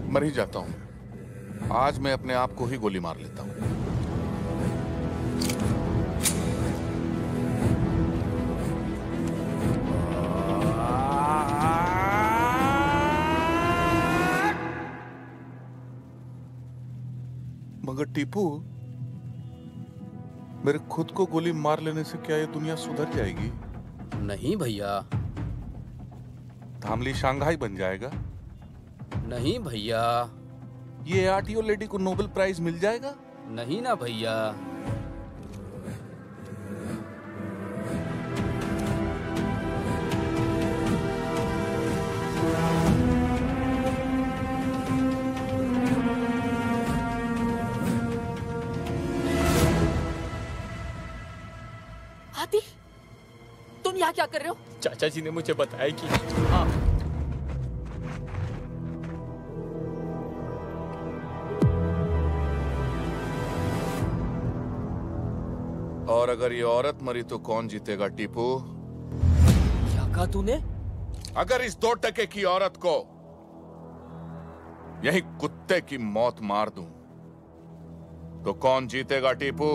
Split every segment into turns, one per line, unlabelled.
मर ही जाता हूं। आज मैं अपने आप को ही गोली मार लेता हूं। मगर टीपू, मेरे खुद को गोली मार लेने से क्या ये दुनिया सुधर जाएगी?
नहीं भैया।
धामली शंघाई बन जाएगा?
नहीं भैया।
ये आरटीओ लेडी को नोबेल प्राइज मिल जाएगा?
नहीं ना भैया।
हाथी, तुम यहाँ क्या कर रहे हो?
चाचा जी ने मुझे बताया कि
और अगर ये औरत मरी तो कौन जीतेगा टीपू?
क्या कहा तूने?
अगर इस 2 टके की औरत को यही कुत्ते की मौत मार दूं तो कौन जीतेगा टीपू?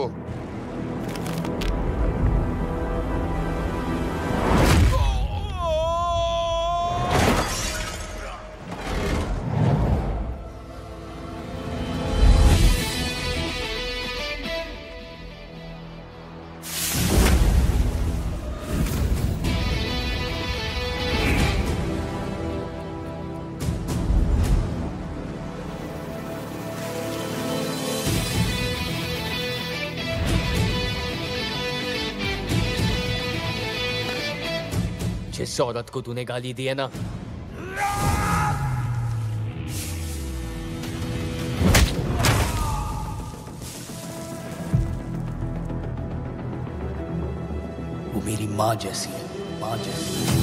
जिस औरत को तूने गाली दी है ना, वो मेरी माँ जैसी है, माँ जैसी।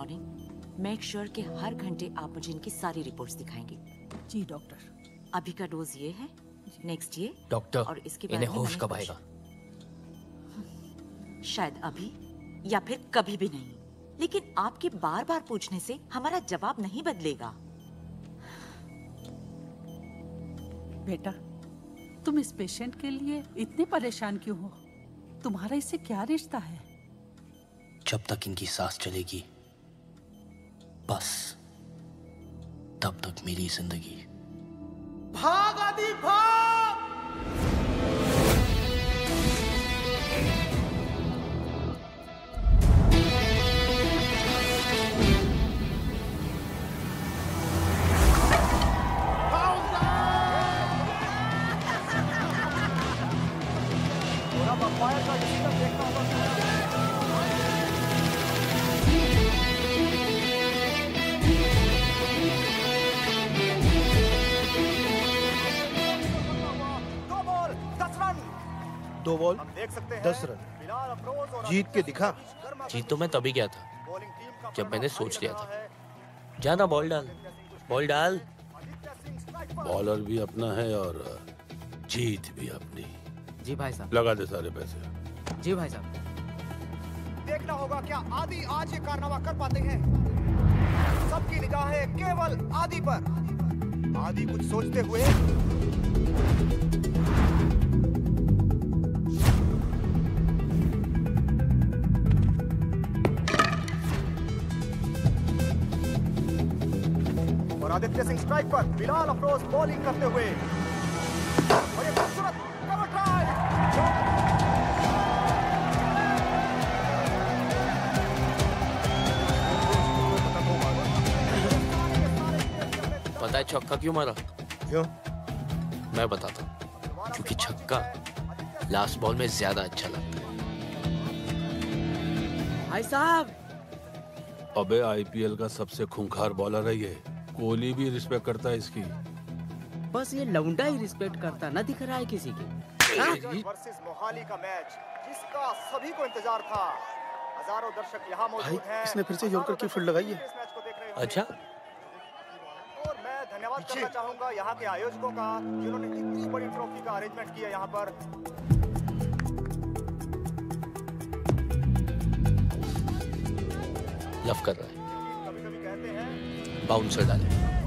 मॉर्निंग मेक श्योर कि हर घंटे आप मुझे इनकी सारी रिपोर्ट्स दिखाएंगे।
जी डॉक्टर।
अभी का डोज ये है, नेक्स्ट ये
डॉक्टर,
और इसके बाद
इन्हें
में
होश
मैंने
कब
कुछ-
आएगा?
शायद अभी या फिर कभी भी नहीं, लेकिन आपके बार बार पूछने से हमारा जवाब नहीं बदलेगा।
बेटा, तुम इस पेशेंट के लिए इतने परेशान क्यों हो? तुम्हारा इससे क्या रिश्ता है?
जब तक इनकी सांस चलेगी बस तब तक मेरी जिंदगी।
भाग आदि भाग!
दो बॉल
हम देख सकते हैं
10 रन।
बिलाल अफरोज और
जीत के दिखा।
जीत तो मैं तभी गया था
बॉलिंग टीम का
जब मैंने
भारी
सोच लिया
लग
था।
रहा है।
जाना बॉल डाल, बॉल डाल।
आदित्य सिंह स्ट्राइक पर।
बॉलर भी अपना है और जीत भी अपनी।
जी भाई साहब।
लगा दे सारे पैसे।
जी भाई साहब।
देखना होगा क्या आदि आज ये कारनामा कर पाते हैं। सबकी निगाहें केवल आदि पर। आदि कुछ सोचते हुए और आदित्य सिंह स्ट्राइक पर, बिलाल अफरोज बॉलिंग करते हुए और ये खूबसूरत कवर ड्राइव।
पता है छक्का क्यों मारा?
क्यों?
मैं बताता हूँ। क्योंकि छक्का लास्ट बॉल में ज्यादा अच्छा लगता है।
भाई साहब।
अबे आईपीएल का सबसे खूंखार बॉलर है ये। कोहली भी रिस्पेक्ट करता है इसकी।
बस ये लौंडा ही रिस्पेक्ट करता ना दिख रहा है किसी के।
वर्सेस मोहाली का मैच जिसका सभी को इंतजार था। हजारों दर्शक यहाँ मौजूद हैं।
इसने फिर से यॉर्कर की फील्ड लगाई है।
इस मैच को देख रहे होंगे।
अच्छा,
और मैं धन्यवाद करना चाहूंगा यहाँ के आयोजकों का जिन्होंने इतनी बड़ी ट्रॉफी का अरेंजमेंट किया यहाँ पर।
लव कर रहा है।
कभी-कभी कहते हैं
बाउंसर डाले।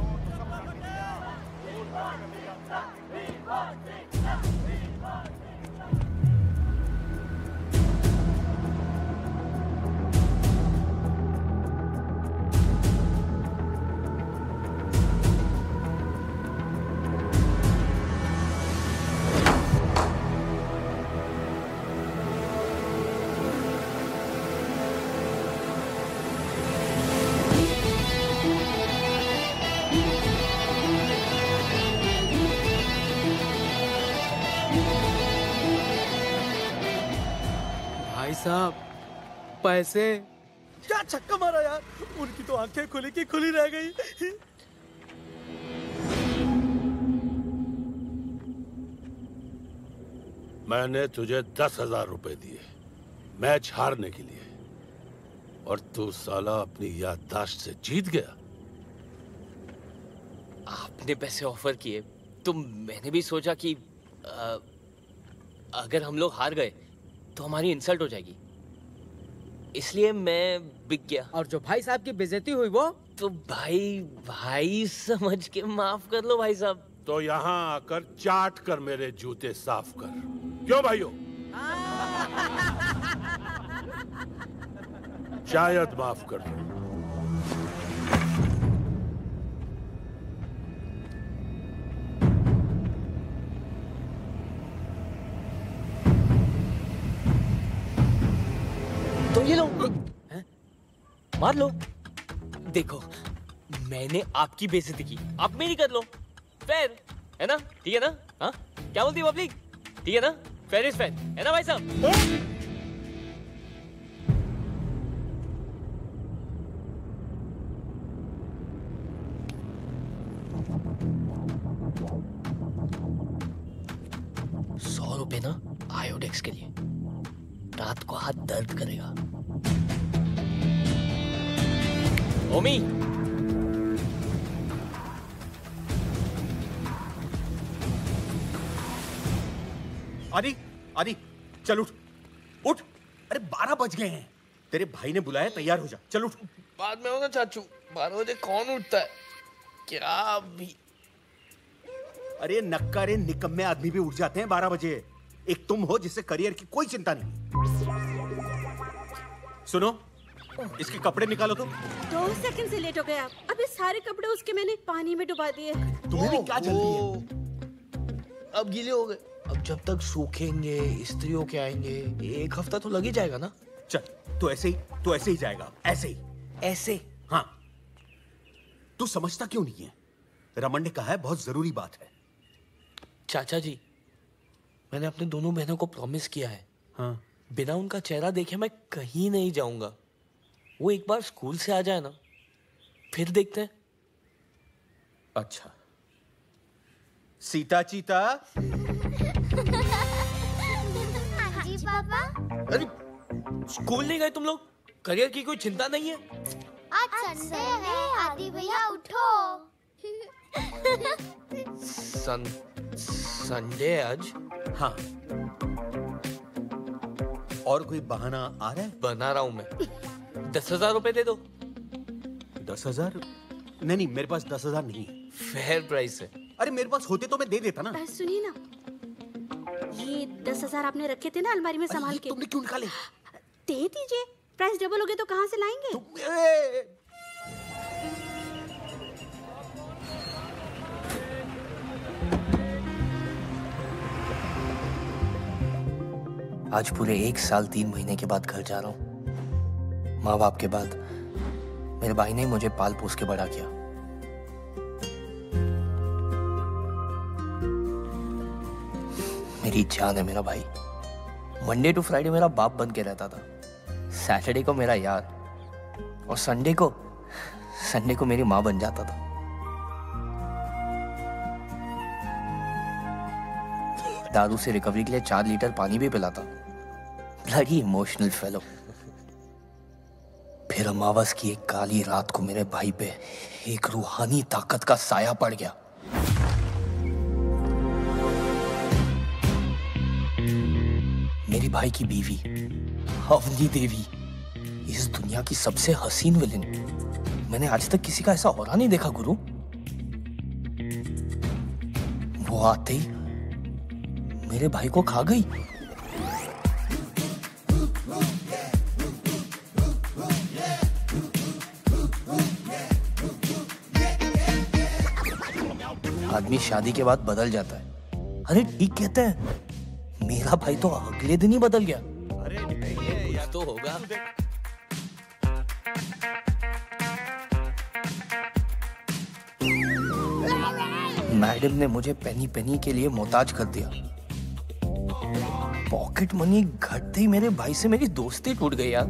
भाई साहब पैसे।
क्या छक्का मारा यार! उनकी तो आंखें खुली की खुली रह गई।
मैंने तुझे 10,000 रुपए दिए मैच हारने के लिए और तू साला अपनी याददाश्त से जीत गया।
आपने पैसे ऑफर किए तो मैंने भी सोचा कि अगर हम लोग हार गए तो हमारी इंसल्ट हो जाएगी, इसलिए मैं बिक गया।
और जो भाई साहब की बेइज्जती हुई वो
तो भाई समझ के माफ कर लो भाई साहब।
तो यहाँ आकर चाट कर मेरे जूते साफ कर। क्यों भाइयों? शायद माफ कर दो।
तो ये लो, हैं? मार लो। देखो मैंने आपकी बेइज्जती की, आप मेरी कर लो। फेयर है ना? ठीक है ना? हाँ क्या बोलती है पब्लिक? ठीक है ना? फेयर इज फेयर है ना भाई साहब? ₹100 ना आयोडेक्स के लिए, रात को हाथ दर्द करेगा। ओमी,
आदि आदि चल उठ उठ। अरे 12 बज गए हैं, तेरे भाई ने बुलाया, तैयार हो जा, चल उठ।
बाद में होगा चाचू, 12 बजे कौन उठता है? क्या अभी?
अरे नक्कारे निकम्मे आदमी भी उठ जाते हैं 12 बजे। एक तुम हो जिससे करियर की कोई चिंता नहीं। सुनो, इसके कपड़े निकालो तुम।
2 सेकंड से लेट हो गए आप। अभी सारे कपड़े उसके मैंने पानी में डुबा दिए।
तुम्हें भी क्या जल्दी है?
अब गीले हो गए। अब जब तक सूखेंगे, इस्त्री होके आएंगे, 1 हफ्ता तो लग ही जाएगा ना।
चल, तो ऐसे ही जाएगा, ऐसे ही।
ऐसे?
हाँ। तू समझता क्यों नहीं है? रमन ने कहा है बहुत जरूरी बात है।
चाचा जी, मैंने अपने दोनों बहनों को प्रॉमिस किया है।
हाँ।
बिना उनका चेहरा देखे मैं कहीं नहीं जाऊंगा। वो एक बार स्कूल से आ जाए ना, फिर देखते हैं।
अच्छा। सीता चीता।
हाँ जी पापा।
अरे स्कूल नहीं गए तुम लोग? करियर की कोई चिंता नहीं है?
आज संडे है आदि भैया, उठो।
संडे आज?
हाँ। और कोई बहाना आ रहा है?
बना रहा हूं मैं। 10,000 रुपए दे दो।
10,000? नहीं, मेरे पास 10,000 नहीं है।
फेयर प्राइस है।
अरे मेरे पास होते तो मैं दे देता ना।
सुनिए ना, ये 10,000 आपने रखे थे ना अलमारी में संभाल के,
तुमने क्यों निकाले?
दे दीजिए। प्राइस डबल हो गए तो कहाँ से लाएंगे?
आज पूरे 1 साल 3 महीने के बाद घर जा रहा हूँ। माँ बाप के बाद मेरे भाई ने मुझे पाल पोस के बड़ा किया। मेरी जान है मेरा भाई। मंडे टू फ्राइडे मेरा बाप बन के रहता था, सैटरडे को मेरा यार, और संडे को मेरी माँ बन जाता था। दारू से रिकवरी के लिए 4 लीटर पानी भी पिलाता। Bloody emotional fellow. फिर अमावस की एक काली रात को मेरे भाई पे एक रूहानी ताकत का साया पड़ गया। मेरे भाई की बीवी अवनी देवी, इस दुनिया की सबसे हसीन विलेन। मैंने आज तक किसी का ऐसा औरा नहीं देखा गुरु। वो आते ही मेरे भाई को खा गई। आदमी शादी के बाद बदल जाता है। अरे ठीक कहते हैं, मेरा भाई तो अगले दिन ही बदल गया।
अरे कुछ तो होगा।
मैडम ने मुझे पेनी पेनी के लिए मोहताज कर दिया। पॉकेट मनी घटते ही मेरे भाई से मेरी दोस्ती टूट गई यार।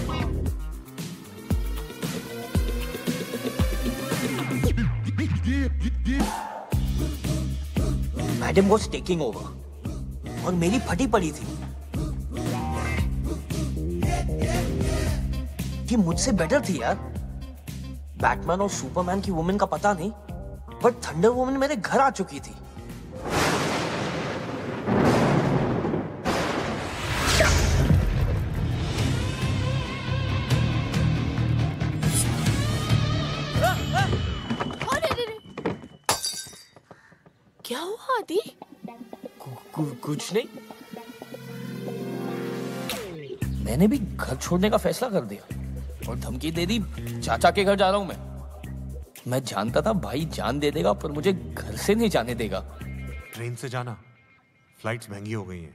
मैडम वाज टेकिंग ओवर और मेरी फटी पड़ी थी। ये मुझसे बेटर थी यार। बैटमैन और सुपरमैन की वुमेन का पता नहीं, बट थंडर वुमन मेरे घर आ चुकी थी।
क्या हुआ आदि?
कुछ नहीं।
मैंने भी घर छोड़ने का फैसला कर दिया और धमकी दे दी, चाचा के घर जा रहा हूं मैं। मैं जानता था भाई जान दे देगा, पर मुझे घर से नहीं जाने देगा।
ट्रेन से जाना, फ्लाइट्स महंगी हो गई हैं।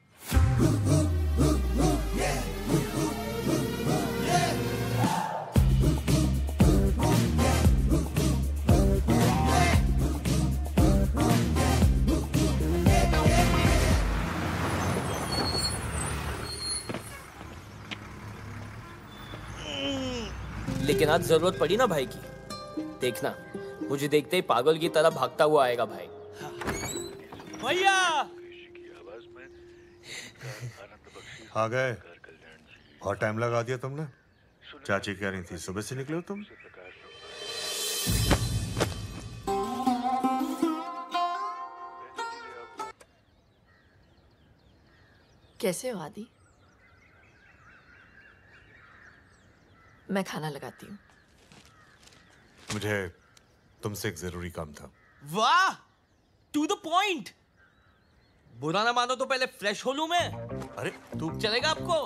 लेकिन आज जरूरत पड़ी ना भाई की। देखना, मुझे देखते ही पागल की तरह भागता हुआ आएगा भाई। भैया
आ गए। बहुत टाइम लगा दिया तुमने। चाची कह रही थी सुबह से निकले हो तुम।
कैसे हो आदि? मैं खाना लगाती हूँ।
मुझे तुमसे एक जरूरी काम था।
वाह, टू द पॉइंट। बुरा ना मानो तो पहले फ्रेश हो लूं मैं।
अरे तू
चलेगा आपको?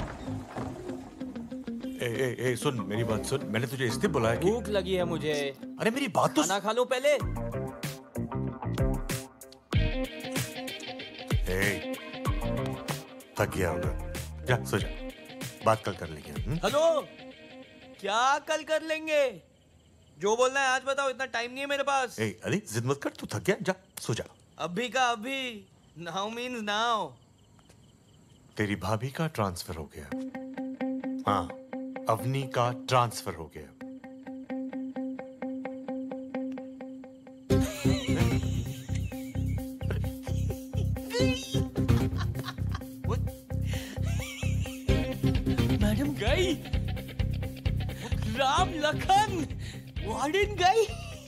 ए, सुन मेरी बात सुन। मैंने तुझे इसलिए बुलाया कि
भूख लगी है मुझे।
अरे मेरी बात तो
खाना खा लो पहले।
थक गया होगा, जा सो जा, बात कल कर लेंगे।
हेलो, क्या कल कर लेंगे? जो बोलना है आज बताओ, इतना टाइम नहीं है मेरे पास।
अरे जिद मत कर, तू थक गया, जा सो जा।
अभी का अभी, नाउ मीन्स नाउ।
तेरी भाभी का ट्रांसफर हो गया। हाँ, अवनी का ट्रांसफर हो गया।
मैडम गई, राम लखन वार्डन गई।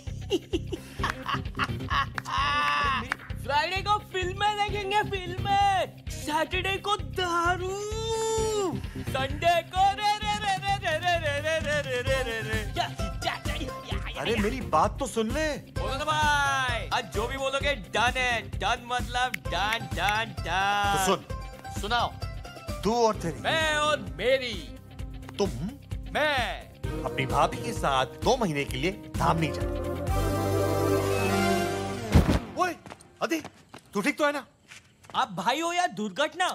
फ्राइडे को फिल्में देखेंगे, फिल्में। सैटरडे को दारू, संडे को रे रे रे रे रे रे रे रे रे रे रे रे।
अरे मेरी बात तो सुन ले।
बोलो ना भाई, आज जो भी बोलोगे डन है। डन मतलब डन डन डन।
तो सुन,
सुनाओ।
तू और तेरी,
मैं और मेरी,
तुम,
मैं
अपनी भाभी के साथ 2 महीने के लिए धाम नहीं जाना। ओए अदी, तू ठीक तो है ना?
आप भाई हो या दुर्घटना?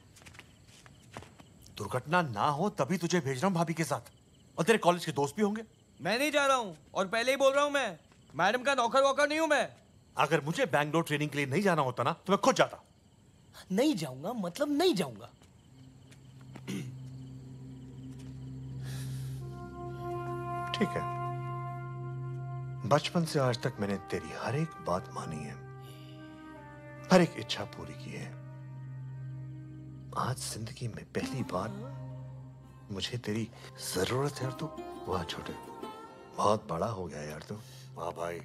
दुर्घटना ना हो तभी तुझे भेज रहा हूँ भाभी के साथ। और तेरे कॉलेज के दोस्त भी होंगे।
मैं नहीं जा रहा हूँ, और पहले ही बोल रहा हूँ, मैं मैडम का नौकर वोकर नहीं हूँ मैं।
अगर मुझे बैंगलोर ट्रेनिंग के लिए नहीं जाना होता ना तो मैं खुद जाता।
नहीं जाऊंगा मतलब नहीं जाऊंगा।
ठीक है, बचपन से आज तक मैंने तेरी हर एक बात मानी है, हर एक इच्छा पूरी की है। आज जिंदगी में पहली बार मुझे तेरी जरूरत है। और तू, वाह छोटे, बहुत बड़ा हो गया यार तू। वाह भाई,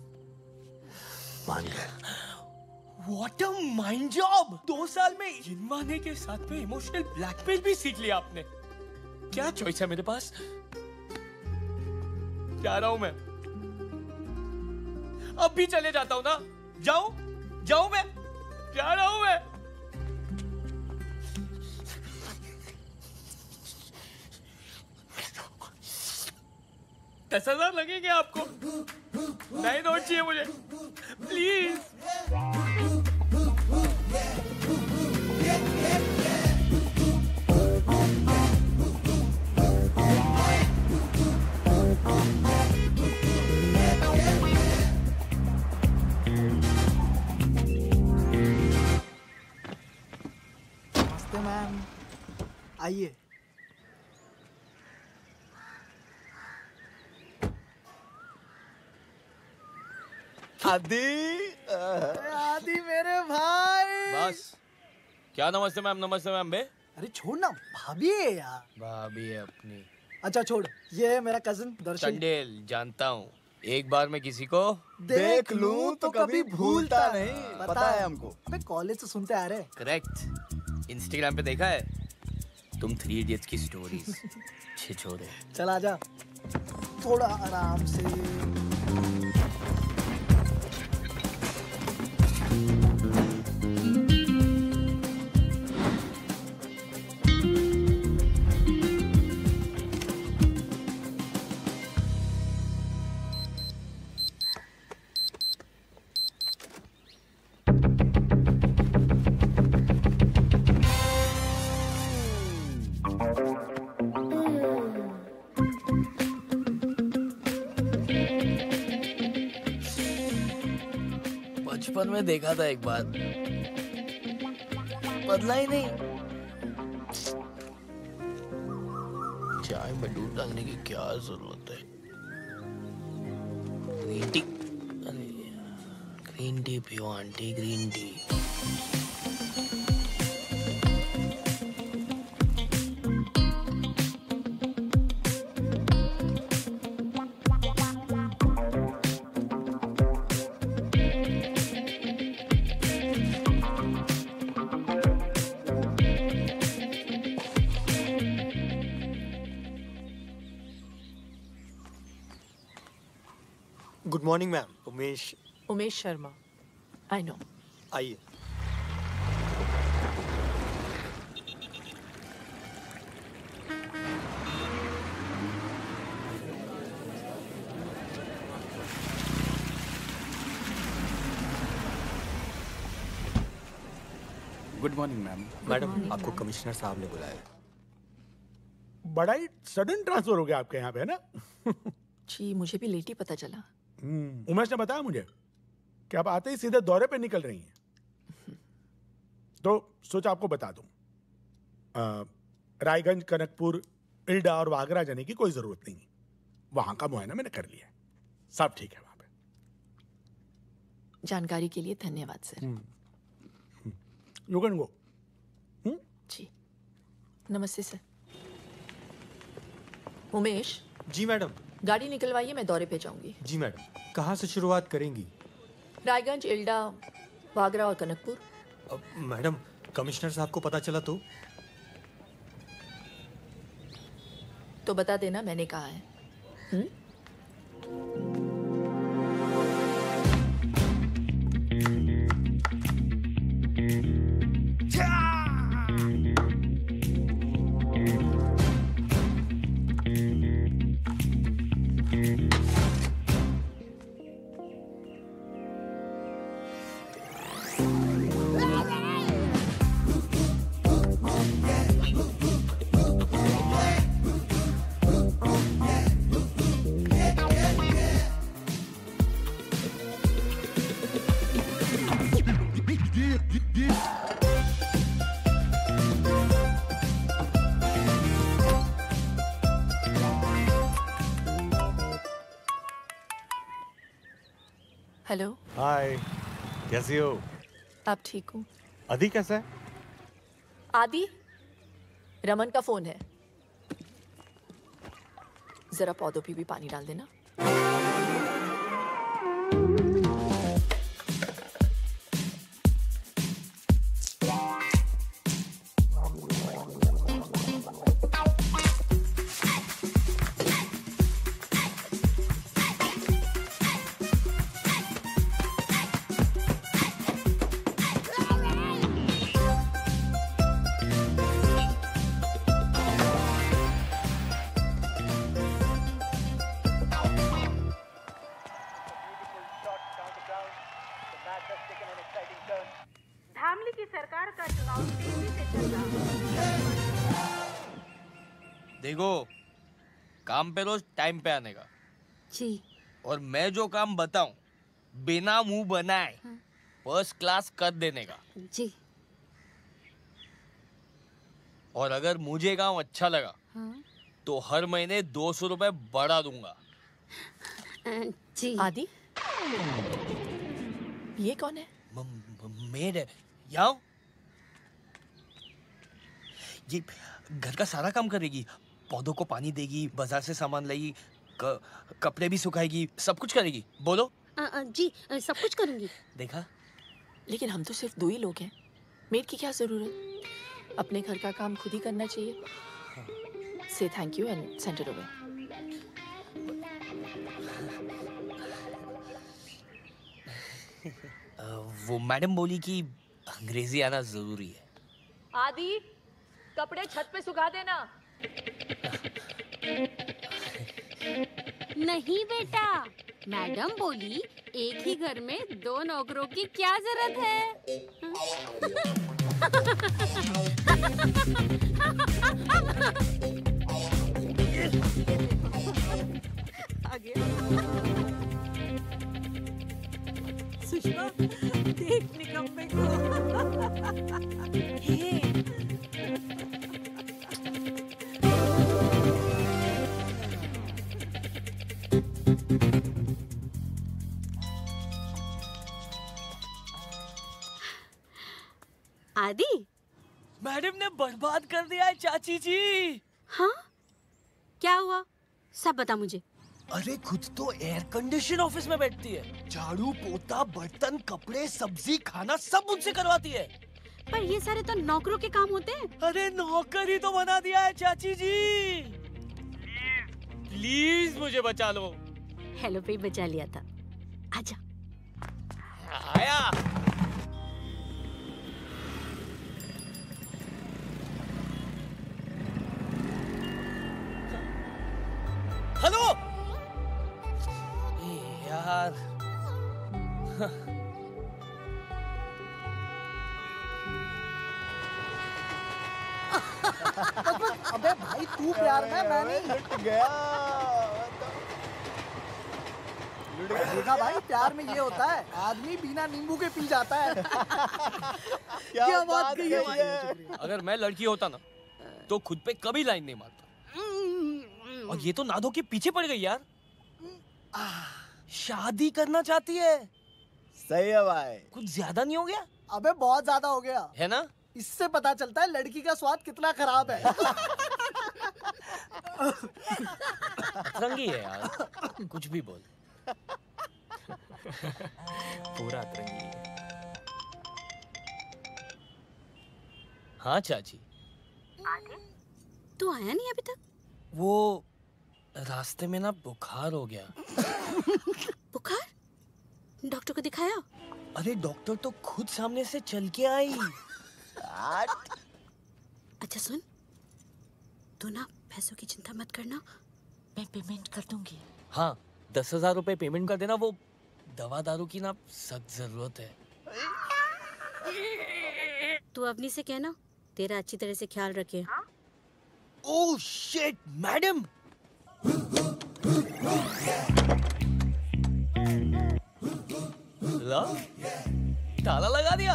मान गया।
What a mind job! 2 साल में इनमाने के साथ में इमोशनल ब्लैकमेल भी सीख लिया आपने। क्या चॉइस है मेरे पास? जा रहा हूं मैं, अब भी चले जाता हूं ना। जाऊं मैं, जा रहा हूं मैं। 10,000 लगेंगे आपको। नए नोट चाहिए मुझे, प्लीज।
नमस्ते मैम, आइए।
आदि
मेरे भाई।
बस, क्या नमस्ते मैम बे?
अरे छोड़ ना, भाभी है यार।
भाभी है अपनी।
अच्छा छोड़, ये है मेरा कजिन दर्शन।
चंडेल, जानता हूँ। एक बार मैं किसी को
देख लूं तो कभी भूलता नहीं, पता है हमको। अबे कॉलेज से सुनते आ रहे।
करेक्ट, इंस्टाग्राम पे देखा है तुम 3 इडियट्स की स्टोरीज। छिछोरे।
चल आजा, थोड़ा आराम से।
बचपन में देखा था एक बार, बदला ही नहीं। चाय में दूध डालने की क्या जरूरत है? ग्रीन टी, अरे ग्रीन टी पियो aunty, green tea.
Morning ma'am. Umesh
Sharma. I know.
आइए।
Good morning ma'am.
मैडम आपको कमिश्नर साहब ने बुलाया।
बड़ा ही सडन ट्रांसफर हो गया आपके यहाँ पे, है ना?
जी मुझे भी लेट ही पता चला।
उमेश ने बताया मुझे कि आप आते ही सीधे दौरे पे निकल रही हैं, तो सोचा आपको बता दूं। रायगंज, कनकपुर, इल्डा और वागरा जाने की कोई जरूरत नहीं। वहां का मुआयना मैंने कर लिया, सब ठीक है वहां पे।
जानकारी के लिए धन्यवाद सर।
You can go.
जी नमस्ते सर। उमेश।
जी मैडम।
गाड़ी निकलवाइए, मैं दौरे पे जाऊंगी।
जी मैडम। कहाँ से शुरुआत करेंगी?
रायगंज, इल्डा, वागरा और कनकपुर।
मैडम कमिश्नर साहब को पता चला
तो बता देना मैंने कहा है। हेलो।
हाय, कैसी हो?
आप ठीक हो?
आदि कैसा है?
आदि? रमन का फोन है, जरा पौधों पे भी पानी डाल देना।
धामली की सरकार का चुनाव तेजी से चल रहा है।
देखो, काम पे रोज टाइम पे आने का।
जी।
और मैं जो काम बताऊं बिना मुंह बनाए फर्स्ट क्लास कर देने का।
जी।
और अगर मुझे काम अच्छा लगा तो हर महीने 200 रुपए बढ़ा दूंगा।
जी।
आदि, ये कौन है?
मेड है। यहाँ ये घर का सारा काम करेगी, पौधों को पानी देगी, बाजार से सामान लाएगी, कपड़े भी सुखाएगी, सब कुछ करेगी। बोलो।
जी सब कुछ करूंगी।
देखा?
लेकिन हम तो सिर्फ 2 ही लोग हैं, मेड की क्या जरूरत? अपने घर का काम खुद ही करना चाहिए। Say thank you and send it away.
वो मैडम बोली कि अंग्रेजी आना जरूरी है।
आदि, कपड़े छत पे सुखा देना।
नहीं बेटा, मैडम बोली एक ही घर में 2 नौकरों की क्या जरूरत है।
सुषमा, देख निकम्मे को।
आदि,
मैडम ने बर्बाद कर दिया है चाची जी।
हाँ? क्या हुआ? सब बता मुझे।
अरे खुद तो एयर कंडीशन ऑफिस में बैठती है, झाड़ू पोता बर्तन कपड़े सब्जी खाना सब मुझसे करवाती है।
पर ये सारे तो नौकरों के काम होते हैं।
अरे नौकर ही तो बना दिया है चाची जी। प्लीज मुझे बचा लो।
हेलो पे बचा लिया था। आजा।
आया। हेलो यार।
अबे भाई तू प्यार में, मैं नहीं।
लुट गया।
देखा भाई, प्यार में ये होता है, आदमी बिना नींबू के पी जाता है।
क्या बात कही है भाई। अगर मैं लड़की होता ना तो खुद पे कभी लाइन नहीं मारता। और ये तो नादो के पीछे पड़ गई यार। शादी करना चाहती है।
सही है भाई।
कुछ ज्यादा नहीं हो गया?
अबे बहुत ज्यादा हो गया
है ना?
इससे पता चलता है लड़की का स्वाद कितना खराब है।
अतरंगी है यार, कुछ भी बोल। पूरा अतरंगी है। हाँ चाची।
तू आया नहीं अभी तक?
वो रास्ते में ना बुखार हो गया।
बुखार? डॉक्टर को दिखाया?
अरे डॉक्टर तो खुद सामने से चल के आई।
अच्छा सुन, तू ना पैसों की चिंता मत करना, मैं पेमेंट कर दूंगी।
हाँ 10,000 रुपए पेमेंट कर देना, वो दवा दारू की ना सख्त जरूरत है।
तू अवनी से कहना तेरा अच्छी तरह से ख्याल रखे।
Oh shit madam. ला, ताला लगा दिया।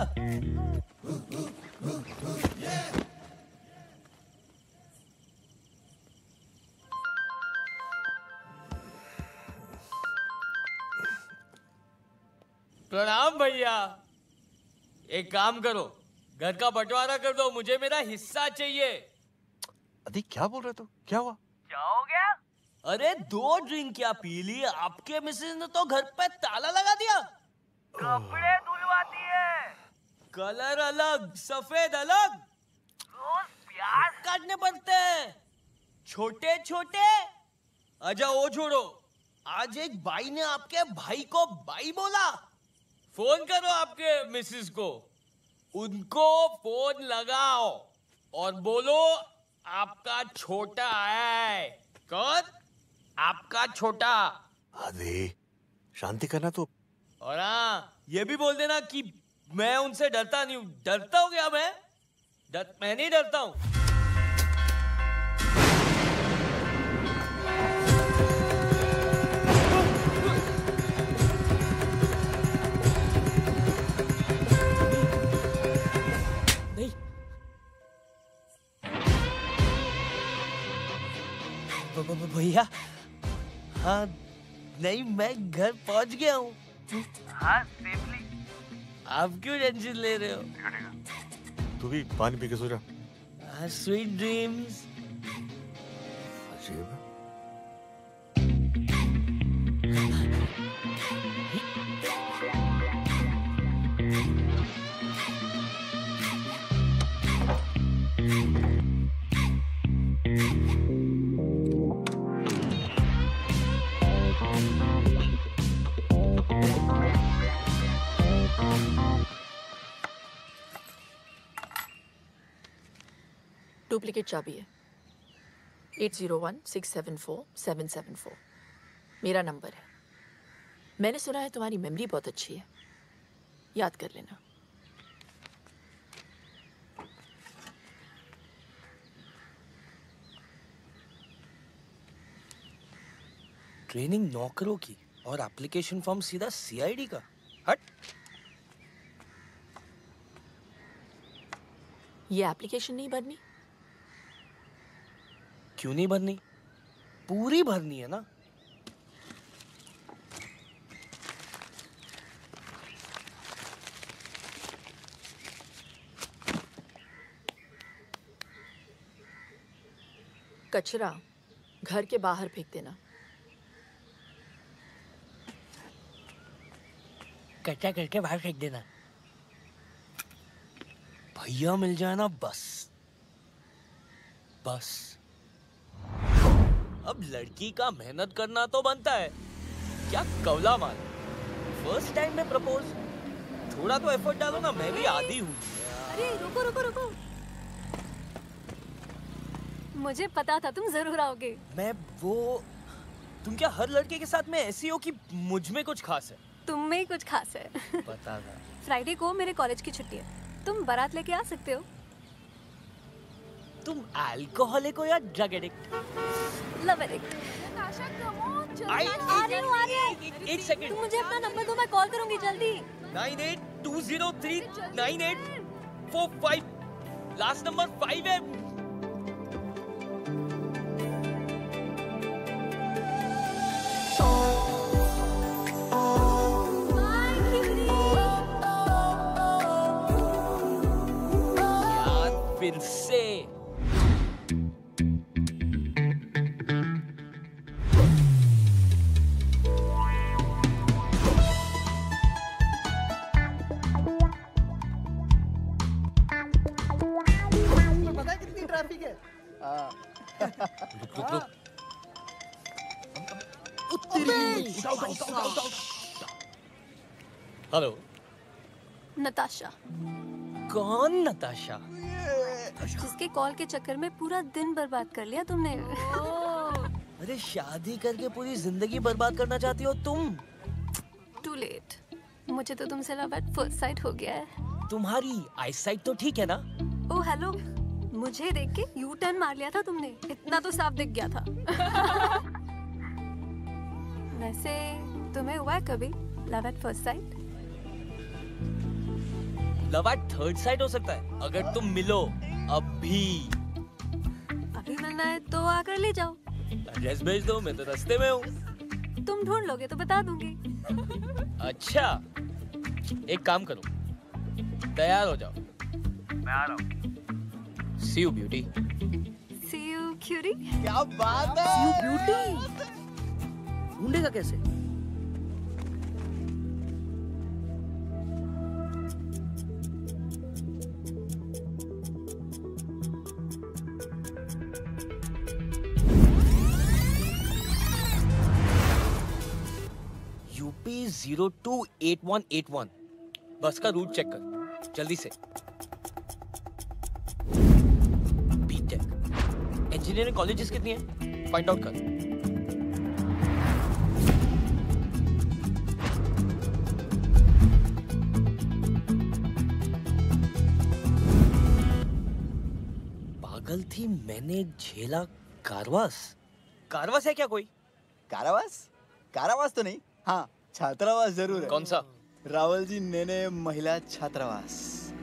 प्रणाम भैया। एक काम करो, घर का बंटवारा कर दो, मुझे मेरा हिस्सा चाहिए।
अरे क्या बोल रहे तू? क्या हुआ?
क्या हो गया? अरे 2 ड्रिंक क्या पी ली, आपके मिसेज ने तो घर पे ताला लगा दिया। कपड़े धुलवाती है, कलर अलग सफेद अलग, रोज प्याज काटने पड़ते हैं छोटे छोटे। अच्छा वो छोड़ो, आज एक भाई ने आपके भाई को बाई बोला। फोन करो आपके मिसेस को, उनको फोन लगाओ और बोलो आपका छोटा है। कौन? आपका छोटा।
अरे शांति करना तो।
और हाँ ये भी बोल देना कि मैं उनसे डरता नहीं हूँ। डरता हूँ क्या मैं? मैं नहीं डरता हूँ। भैया हाँ नहीं, मैं घर पहुंच गया हूँ। हाँ सेफली। आप क्यों टेंशन ले रहे हो?
तू भी पानी पी के सो जा।
Sweet dreams.
अजीब।
डुप्लीकेट चाबी है। 8016747774 मेरा नंबर है। मैंने सुना है तुम्हारी मेमोरी बहुत अच्छी है, याद कर लेना।
ट्रेनिंग नौकरों की और एप्लीकेशन फॉर्म सीधा सीआईडी का। हट।
ये एप्लीकेशन नहीं भरनी?
क्यों नहीं भरनी? पूरी भरनी है ना।
कचरा घर के बाहर फेंक देना।
कच्चा करके बाहर फेंक देना। भैया मिल जाए ना बस बस। अब लड़की का मेहनत करना तो बनता है, क्या कवला मार। फर्स्ट टाइम में प्रपोज, थोड़ा तो एफर्ट डालो ना, मैं भी आदी हूँ।
अरे रुको रुको रुको, मुझे पता था तुम जरूर आओगे।
मैं वो, तुम क्या हर लड़के के साथ में ऐसी हो कि मुझ में कुछ खास है?
तुम में ही कुछ खास है।
पता था।
फ्राइडे को मेरे कॉलेज की छुट्टी है, तुम बारात लेके आ सकते हो।
तुम अल्कोहलिक हो या ड्रग एडिक्ट?
Love addict.
एक सेकंड,
तुम मुझे अपना नंबर दो, मैं कॉल करूंगी जल्दी।
98203984 लास्ट नंबर 5 है। यार फिर से
पता है कितनी ट्रैफिक है?
रुक। Hello
Natasha.
कौन नताशा?
जिसके कॉल के चक्कर में पूरा दिन बर्बाद कर लिया तुमने।
अरे शादी करके पूरी जिंदगी बर्बाद करना चाहती हो तुम?
टू लेट, मुझे तो तुमसे लव एट फर्स्ट साइट हो गया है।
तुम्हारी आईसाइट तो ठीक है ना?
ओ हेलो, मुझे देख के यू टर्न मार लिया था तुमने, इतना तो साफ दिख गया था। वैसे तुम्हें हुआ है कभी love at first sight?
Love at third sight हो सकता है अगर तुम मिलो अभी।
अभी मिलना है तो आकर ले जाओ।
एड्रेस भेज दो, मैं तो रास्ते में हूँ।
तुम ढूंढ लोगे तो बता दूंगी।
अच्छा, एक काम करो, तैयार हो जाओ, मैं आ रहा हूँ। See you beauty.
See you cutie.
क्या बात है?
See you beauty. ढूंढेगा कैसे?
UP 028181। बस का रूट चेक कर जल्दी से। इंजीनियरिंग कॉलेजेस कितनी है फाइंड आउट कर। पागल थी मैंने झेला कारवास। कारवास है क्या कोई?
कारावास? कारावास तो नहीं, हाँ छात्रावास जरूर है।
कौन सा?
रावल जी नेने महिला छात्रावास।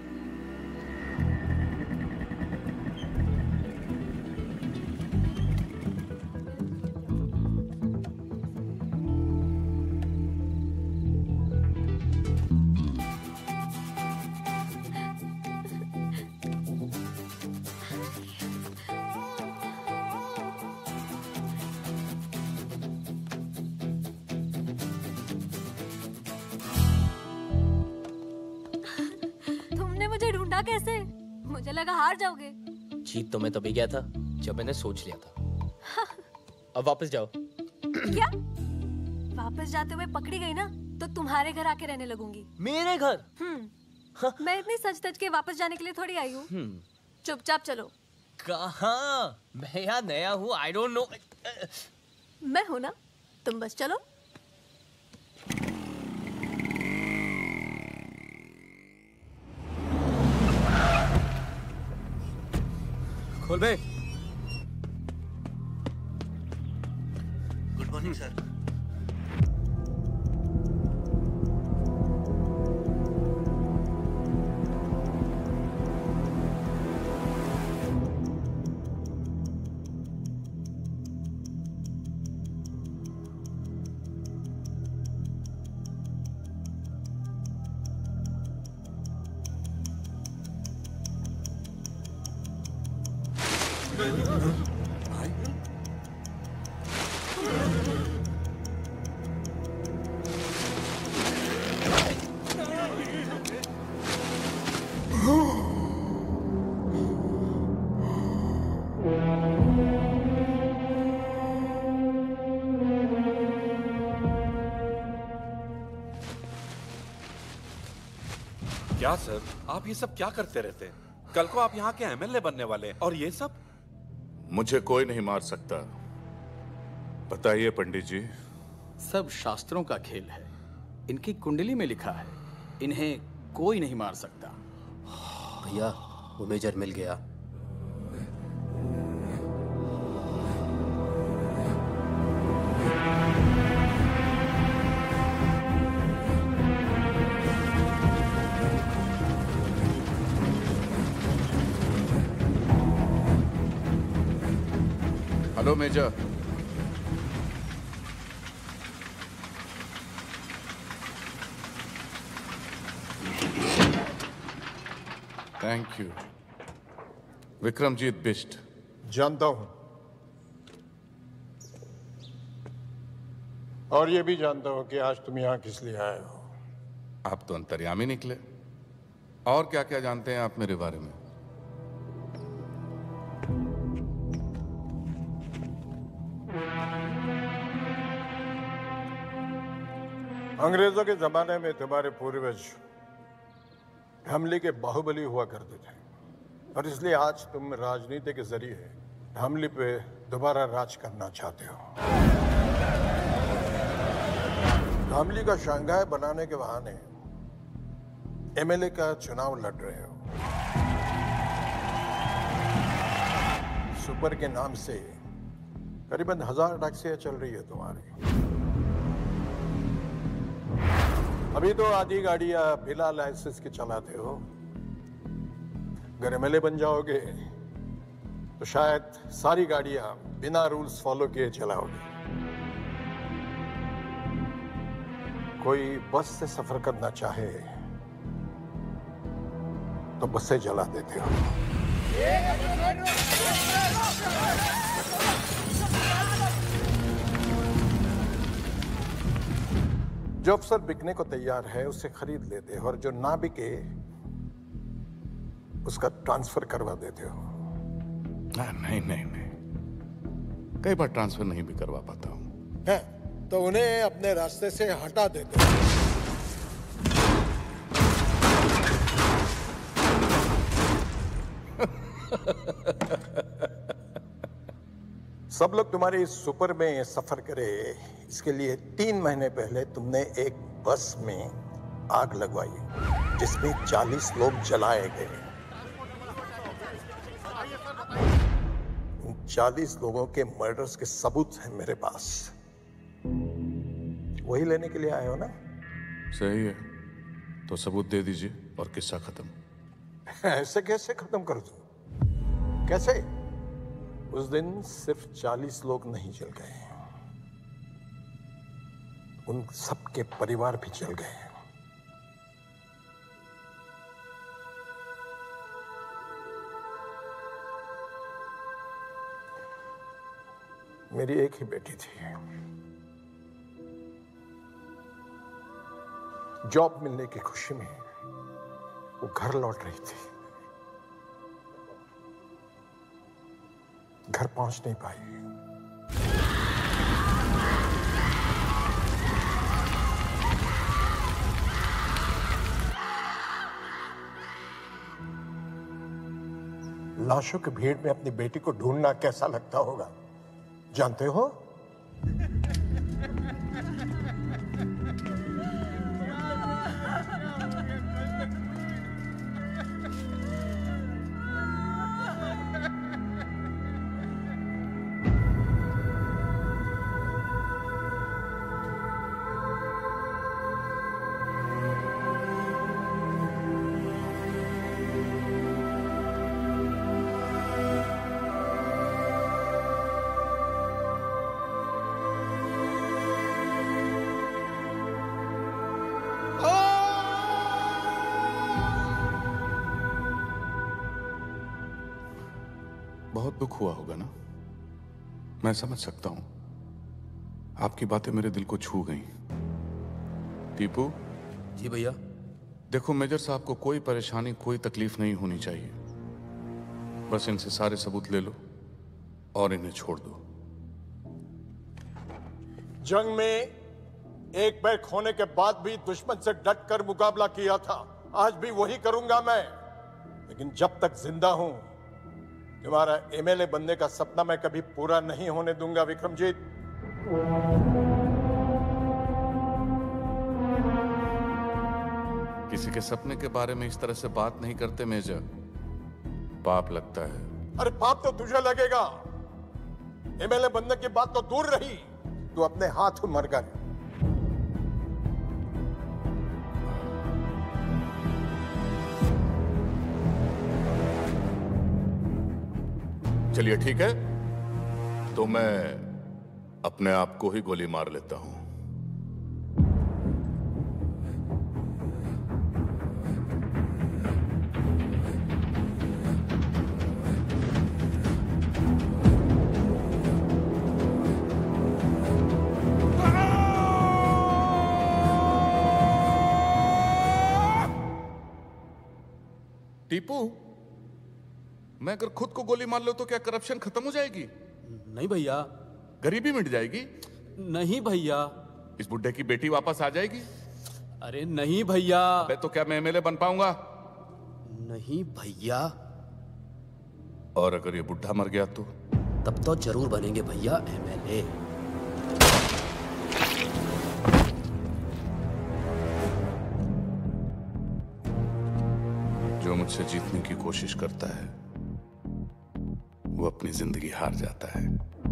कैसे? मुझे लगा हार जाओगे।
जीत तो मैं तभी गया था जब मैंने सोच लिया था। अब वापस जाओ।
क्या? वापस जाते हुए पकड़ी गई ना तो तुम्हारे घर आके रहने लगूंगी।
मेरे घर?
मैं इतनी सच धज के वापस जाने के लिए थोड़ी आई हूँ। चुपचाप चलो।
कहाँ? मैं यहाँ नया हूँ, आई डोंट नो।
मैं हूँ ना, तुम बस चलो।
खोल बे।
Good morning sir.
क्या सर, आप ये सब क्या करते रहते हैं? कल को आप यहाँ के एमएलए बनने वाले हैं और ये सब?
मुझे कोई नहीं मार सकता। बताइए पंडित जी।
सब शास्त्रों का खेल है। इनकी कुंडली में लिखा है, इन्हें कोई नहीं मार सकता।
भैया, वो मेजर मिल गया।
Hello major. Thank you. Vikramjeet Bisht.
जानता हूं, और ये भी जानता हूं कि आज तुम यहां किस लिए आए हो।
आप तो अंतर्यामी निकले। और क्या क्या जानते हैं आप मेरे बारे में?
अंग्रेजों के जमाने में तुम्हारे पूर्वज धामली के बाहुबली हुआ करते थे, और इसलिए आज तुम राजनीति के जरिए धामली पे दोबारा राज करना चाहते हो। धामली का शंघाई बनाने के बहाने एमएलए का चुनाव लड़ रहे हो। सुपर के नाम से करीबन 1000 टैक्सियां चल रही है तुम्हारी। अभी तो आधी गाड़ियां बिना लाइसेंस के चलाते हो। अगर एमएलए बन जाओगे तो शायद सारी गाड़ियां बिना रूल्स फॉलो किए चलाओगे। कोई बस से सफर करना चाहे तो बसें जला देते हो। जो अफसर बिकने को तैयार है उसे खरीद लेते हो, और जो ना बिके उसका ट्रांसफर करवा देते हो।
नहीं नहीं नहीं, कई बार ट्रांसफर नहीं भी करवा पाता हूं।
है तो उन्हें अपने रास्ते से हटा देते हो। सब लोग तुम्हारे इस सुपर में सफर करे, इसके लिए 3 महीने पहले तुमने एक बस में आग लगवाई जिसमें 40 लोग जलाए गए। उन 40 लोगों के मर्डर्स के सबूत हैं मेरे पास। वही लेने के लिए आए हो ना?
सही है, तो सबूत दे दीजिए और किस्सा खत्म।
ऐसे कैसे खत्म कर दूं? कैसे? उस दिन सिर्फ 40 लोग नहीं जल गए, उन सबके परिवार भी जल गए। मेरी एक ही बेटी थी। जॉब मिलने की खुशी में वो घर लौट रही थी। घर पहुंच नहीं पाई। लाशों की भीड़ में अपनी बेटी को ढूंढना कैसा लगता होगा, जानते हो?
बहुत दुख हुआ होगा ना? मैं समझ सकता हूं। आपकी बातें मेरे दिल को छू गईं। टीपू
जी भैया।
देखो, मेजर साहब को कोई परेशानी, कोई तकलीफ नहीं होनी चाहिए। बस इनसे सारे सबूत ले लो और इन्हें छोड़ दो।
जंग में एक बैग खोने के बाद भी दुश्मन से डट कर मुकाबला किया था, आज भी वही करूंगा मैं। लेकिन जब तक जिंदा हूं, तुम्हारा एमएलए बनने का सपना मैं कभी पूरा नहीं होने दूंगा विक्रमजीत।
किसी के सपने के बारे में इस तरह से बात नहीं करते मेजर, पाप लगता है।
अरे पाप तो तुझे लगेगा। एमएलए बनने की बात तो दूर रही, तू अपने हाथ मर गया।
चलिए ठीक है, तो मैं अपने आप को ही गोली मार लेता हूं। टीपू, मैं अगर खुद को गोली मार लो तो क्या करप्शन खत्म हो जाएगी?
नहीं भैया।
गरीबी मिट जाएगी?
नहीं भैया।
इस बुड्ढे की बेटी वापस आ जाएगी?
अरे नहीं भैया।
अबे तो क्या मैं एमएलए बन पाऊंगा?
नहीं भैया।
और अगर ये बुड्ढा मर गया तो?
तब तो जरूर बनेंगे भैया एमएलए।
जो मुझसे जीतने की कोशिश करता है वो अपनी जिंदगी हार जाता है।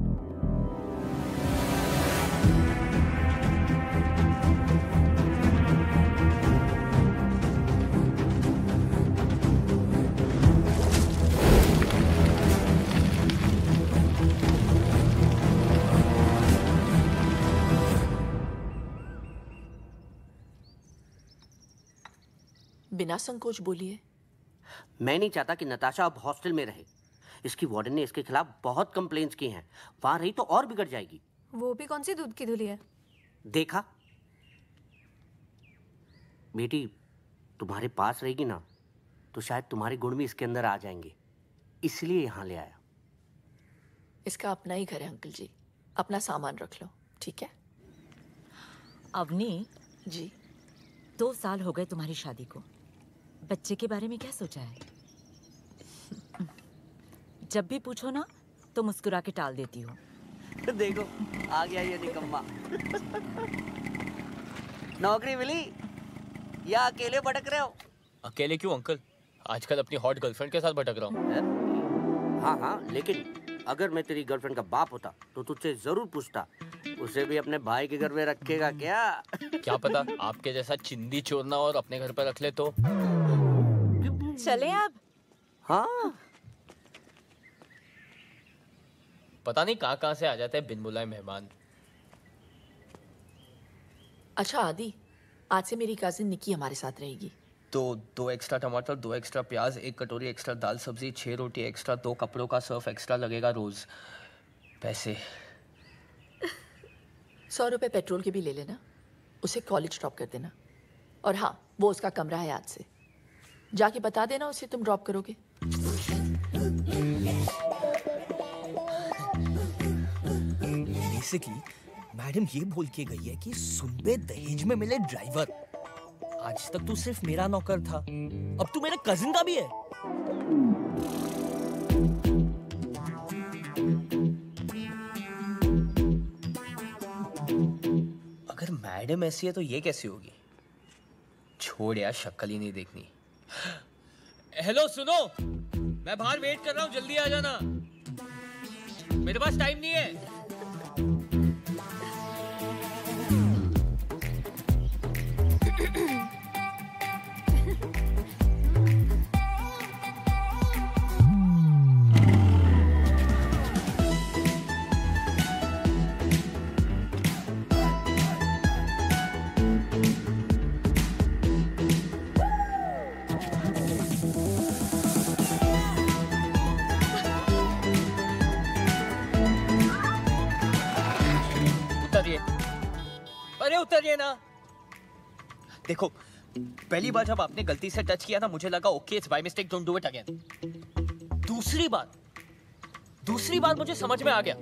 बिना संकोच बोलिए।
मैं नहीं चाहता कि नताशा अब हॉस्टल में रहे। इसकी वार्डन ने इसके खिलाफ बहुत कंप्लेंट्स की हैं। वहां रही तो और बिगड़ जाएगी।
वो भी कौन सी दूध की धुली है?
देखा बेटी, तुम्हारे पास रहेगी ना तो शायद तुम्हारे गुण भी इसके अंदर आ जाएंगे, इसलिए यहां ले आया।
इसका अपना ही घर है अंकल जी, अपना सामान रख लो, ठीक है?
अवनी
जी,
2 साल हो गए तुम्हारी शादी को। बच्चे के बारे में क्या सोचा है? जब भी पूछो ना तो मुस्कुरा के टाल देती हो।
देखो आ गया ये निकम्मा। नौकरी मिली या अकेले भटक रहे हो?
अकेले क्यों अंकल, आजकल अपनी हॉट गर्लफ्रेंड के साथ भटक रहा हूँ।
हाँ हाँ, लेकिन अगर मैं तेरी गर्लफ्रेंड का बाप होता तो तुझसे जरूर पूछता, उसे भी अपने भाई के घर में रखेगा क्या?
क्या पता आपके जैसा चिंदी चोरना और अपने घर पर रख ले तो।
चले अब?
हाँ,
पता नहीं कहाँ से आ जाते हैं बिन बुलाए मेहमान।
अच्छा आदि, आज से मेरी कजिन निकी हमारे साथ रहेगी।
तो 2 एक्स्ट्रा टमाटर, 2 एक्स्ट्रा प्याज, 1 कटोरी एक्स्ट्रा दाल सब्जी, 6 रोटी एक्स्ट्रा, 2 कपड़ों का सर्फ एक्स्ट्रा लगेगा रोज। पैसे
100 रुपए पेट्रोल के भी ले लेना, उसे कॉलेज ड्रॉप कर देना। और हाँ, वो उसका कमरा है आज से, जाके बता देना उसे तुम ड्रॉप करोगे।
बेसिकली मैडम ये बोल के गई है कि सुनबे दहेज में मिले ड्राइवर। आज तक तू सिर्फ मेरा नौकर था, अब तू मेरे कजिन का भी है। अगर मैडम ऐसी है तो ये कैसी होगी? छोड़ यार, शक्ल ही नहीं देखनी।
हेलो सुनो, मैं बाहर वेट कर रहा हूँ, जल्दी आ जाना, मेरे पास टाइम नहीं है। अरे उतरिए ना।
देखो, पहली बार जब आपने गलती से टच किया ना, मुझे लगा okay it's by mistake, don't do it again. दूसरी बार मुझे समझ में आ गया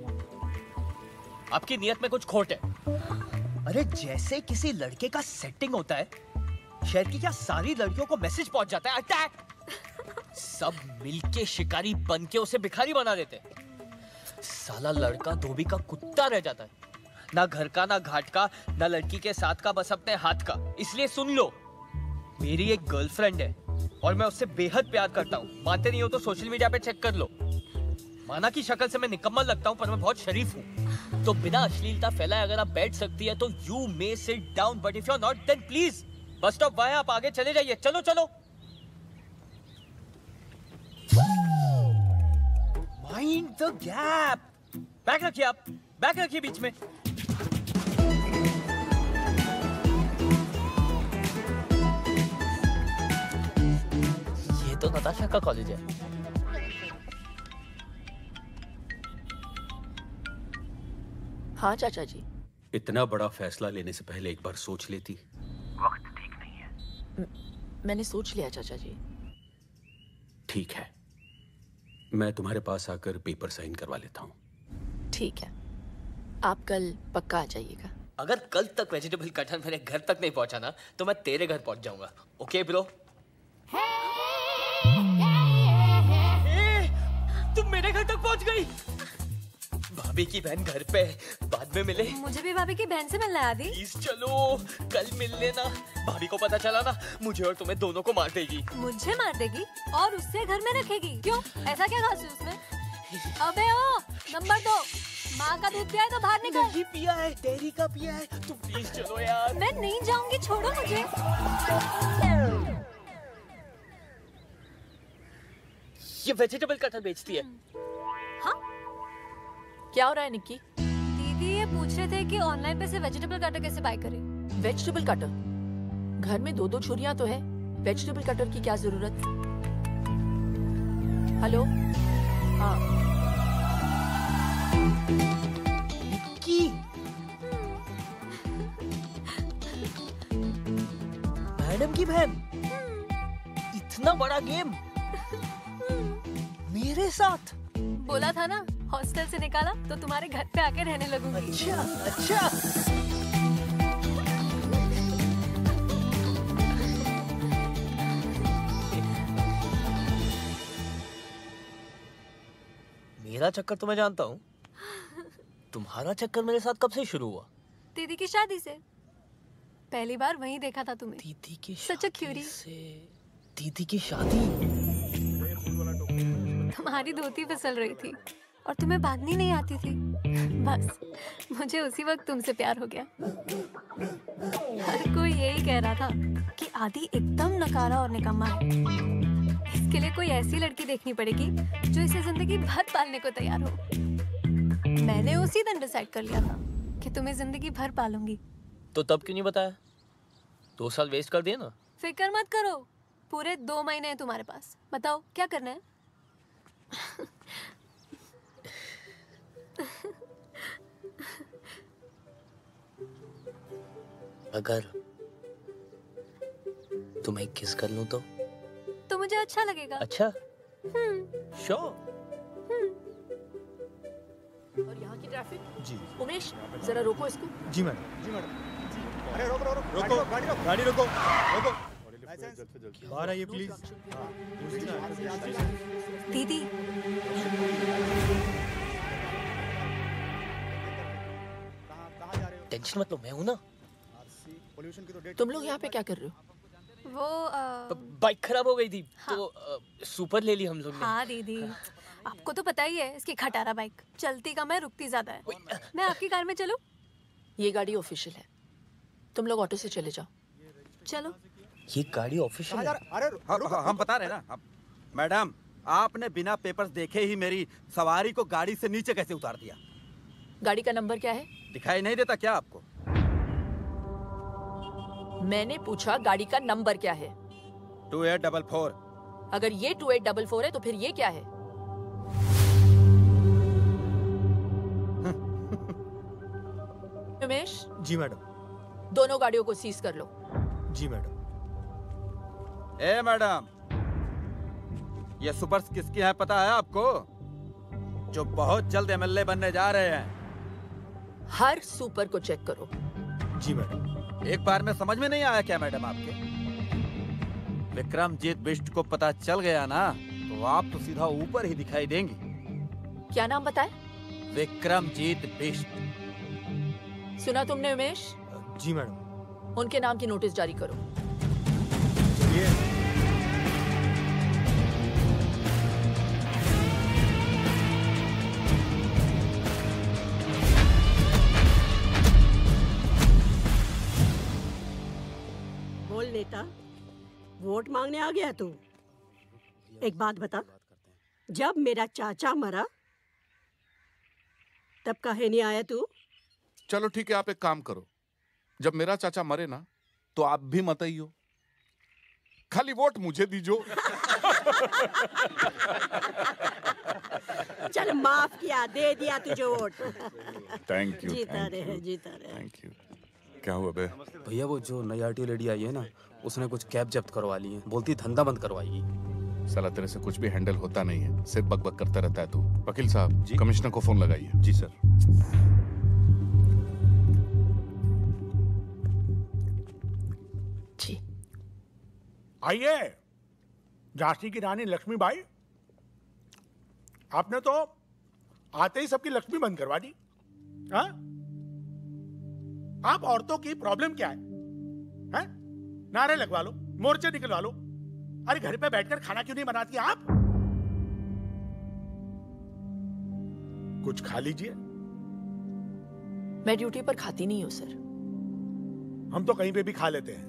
आपकी नियत में कुछ खोट है। अरे जैसे किसी लड़के का सेटिंग होता है
शहर की क्या सारी लड़कियों को मैसेज पहुंच जाता है अटैक। सब मिलके शिकारी बन के उसे भिखारी बना देते। साला लड़का धोबी का कुत्ता रह जाता है, ना घर का ना घाट का ना लड़की के साथ का, बस अपने हाथ का। इसलिए सुन लो, मेरी एक गर्लफ्रेंड है और मैं उससे बेहद प्यार करता हूँ। मानते नहीं हो तो सोशल मीडिया पे चेक कर लो। माना की शक्ल से मैं निकम्मा लगता हूँ पर मैं बहुत शरीफ हूँ। तो बिना अश्लीलता फैलाए अगर आप बैठ सकती है तो you may sit down, but if you are not then please bus stop वहाँ है, आप आगे चले जाइए। चलो चलो। Mind the gap. बैग रखिए, आप बैग रखिए बीच में। ये तो नताशा का कॉलेज है।
हाँ चाचा जी।
इतना बड़ा फैसला लेने से पहले एक बार सोच लेती।
वक्त ठीक नहीं है।
मैंने सोच लिया चाचा जी।
ठीक है, मैं तुम्हारे पास आकर पेपर साइन करवा लेता हूँ।
ठीक है, आप कल पक्का आ जाइएगा।
अगर कल तक वेजिटेबल कटहल मेरे घर तक नहीं पहुंचा ना तो मैं तेरे घर पहुंच जाऊंगा। Okay bro? तुम मेरे घर तक पहुंच गई। भाभी की बहन घर पे, बाद में मिले।
मुझे भी भाभी की बहन से मिलना है आदि।
प्लीज चलो, कल मिल लेना। भाभी को पता चला ना मुझे और तुम्हें दोनों को मार देगी।
मुझे मार देगी और उससे घर में रखेगी? क्यों, ऐसा क्या खास है उसमें? अबे ओ, नंबर 2, माँ का दूध पिया है तो बाहर निकल।
नहीं पिया है, डेयरी का पिया है। तुम प्लीज चलो यार।
मैं नहीं जाऊंगी, छोड़ो मुझे।
ये वेजिटेबल कटहल बेचती है।
हाँ?
क्या हो रहा है निक्की?
दीदी ये पूछ रहे थे कि ऑनलाइन पे से वेजिटेबल कटर कैसे बाय करें।
Vegetable cutter? घर में 2-2 छुरियां तो है, वेजिटेबल कटर की क्या जरूरत? हेलो? हाँ
निक्की, मैडम की बहन, इतना बड़ा गेम मेरे साथ।
बोला था ना, हॉस्टल से निकाला तो तुम्हारे घर पे आके रहने लगूंगी।
अच्छा अच्छा। मेरा चक्कर तो मैं जानता हूँ, तुम्हारा चक्कर मेरे साथ कब से शुरू हुआ?
दीदी की शादी से। पहली बार वहीं देखा था तुम्हें।
दीदी की
सच अ क्यूरी।
दीदी की शादी?
तुम्हारी धोती फिसल रही थी और तुम्हें बांधनी नहीं आती थी। बस मुझे उसी वक्त तुमसे प्यार हो गया। हर कोई यही कह रहा था कि आदि एकदम नकारा और निकम्मा है। इसके लिए कोई ऐसी लड़की देखनी पड़ेगी जो इसे जिंदगी भर पालने को तैयार हो। मैंने उसी दिन डिसाइड कर लिया था कि तुम्हें जिंदगी भर पालूंगी।
तो तब क्यों नहीं बताया? 2 साल वेस्ट कर दिए ना।
फिक्र मत करो, पूरे 2 महीने हैं तुम्हारे पास। बताओ क्या करना है?
अगर तुम्हें किस कर लूं तो
मुझे अच्छा लगेगा।
अच्छा? श्योर।
और यहाँ की ट्रैफिक?
जी।
उमेश जरा रोको इसको।
जी मैडम।
जी मैडम। अरे रोको रोको
रोको, गाड़ी रोको, रोको।
लाइसेंस
बाहर आइए प्लीज।
दीदी
टेंशन मत लो, मैं हूं ना।
तुम लोग यहाँ पे क्या कर रहे हो?
वो
बाइक खराब हो गई थी तो सुपर ले ली हम लोग ने।
हाँ दीदी, आपको तो पता ही है इसकी खटारा बाइक चलती कम है, रुकती ज्यादा है। मैं आपकी कार में चलूं?
ये गाड़ी ऑफिशियल है, तुम लोग ऑटो से चले जाओ।
चलो।
ये गाड़ी ऑफिशियल है?
अरे हम बता रहे हैं ना मैडम, आपने बिना पेपर्स देखे ही मेरी सवारी को गाड़ी से नीचे कैसे उतार दिया?
गाड़ी का नंबर क्या है?
दिखाई नहीं देता क्या आपको?
मैंने पूछा गाड़ी का नंबर क्या है?
2844।
अगर ये 2844 है तो फिर ये क्या है? उमेश।
जी मैडम।
दोनों गाड़ियों को सीज कर लो।
जी मैडम।
ए मैडम, ये सुपर्स किसकी है पता है आपको? जो बहुत जल्द एमएलए बनने जा रहे हैं।
हर सुपर को चेक करो।
जी मैडम।
एक बार में समझ में नहीं आया क्या मैडम आपके? विक्रमजीत बिष्ट को पता चल गया ना तो आप तो सीधा ऊपर ही दिखाई देंगी।
क्या नाम बताए?
विक्रमजीत बिष्ट।
सुना तुमने उमेश?
जी मैडम।
उनके नाम की नोटिस जारी करो।
बोल नेता, वोट मांगने आ गया तू? एक बात बता, जब मेरा चाचा मरा तब काहे नहीं आया तू?
चलो ठीक है, आप एक काम करो, जब मेरा चाचा मरे ना तो आप भी मत आइयो, खाली वोट मुझे दीजो।
चल माफ किया, दे दिया तुझे वोट।
Thank you.
जीता रहे, जीता रहे।
Thank you. क्या हुआ बे?
भैया वो जो नई आरटी लेडी आई है ना, उसने कुछ कैब जब्त करवा ली है, बोलती धंधा बंद करवाएगी।
साला तेरे से कुछ भी हैंडल होता नहीं है, सिर्फ बकबक करता रहता है तू। वकील साहब जी, कमिश्नर को फोन लगाइए।
जी सर।
जी
आइए झांसी की रानी लक्ष्मीबाई, आपने तो आते ही सबकी लक्ष्मी बंद करवा दी। हाँ? आप औरतों की प्रॉब्लम क्या है? हैं? नारे लगवा लो, मोर्चे निकलवा लो। अरे घर पे बैठकर खाना क्यों नहीं बनाती आप? कुछ खा लीजिए।
मैं ड्यूटी पर खाती नहीं हूँ सर।
हम तो कहीं पे भी खा लेते हैं।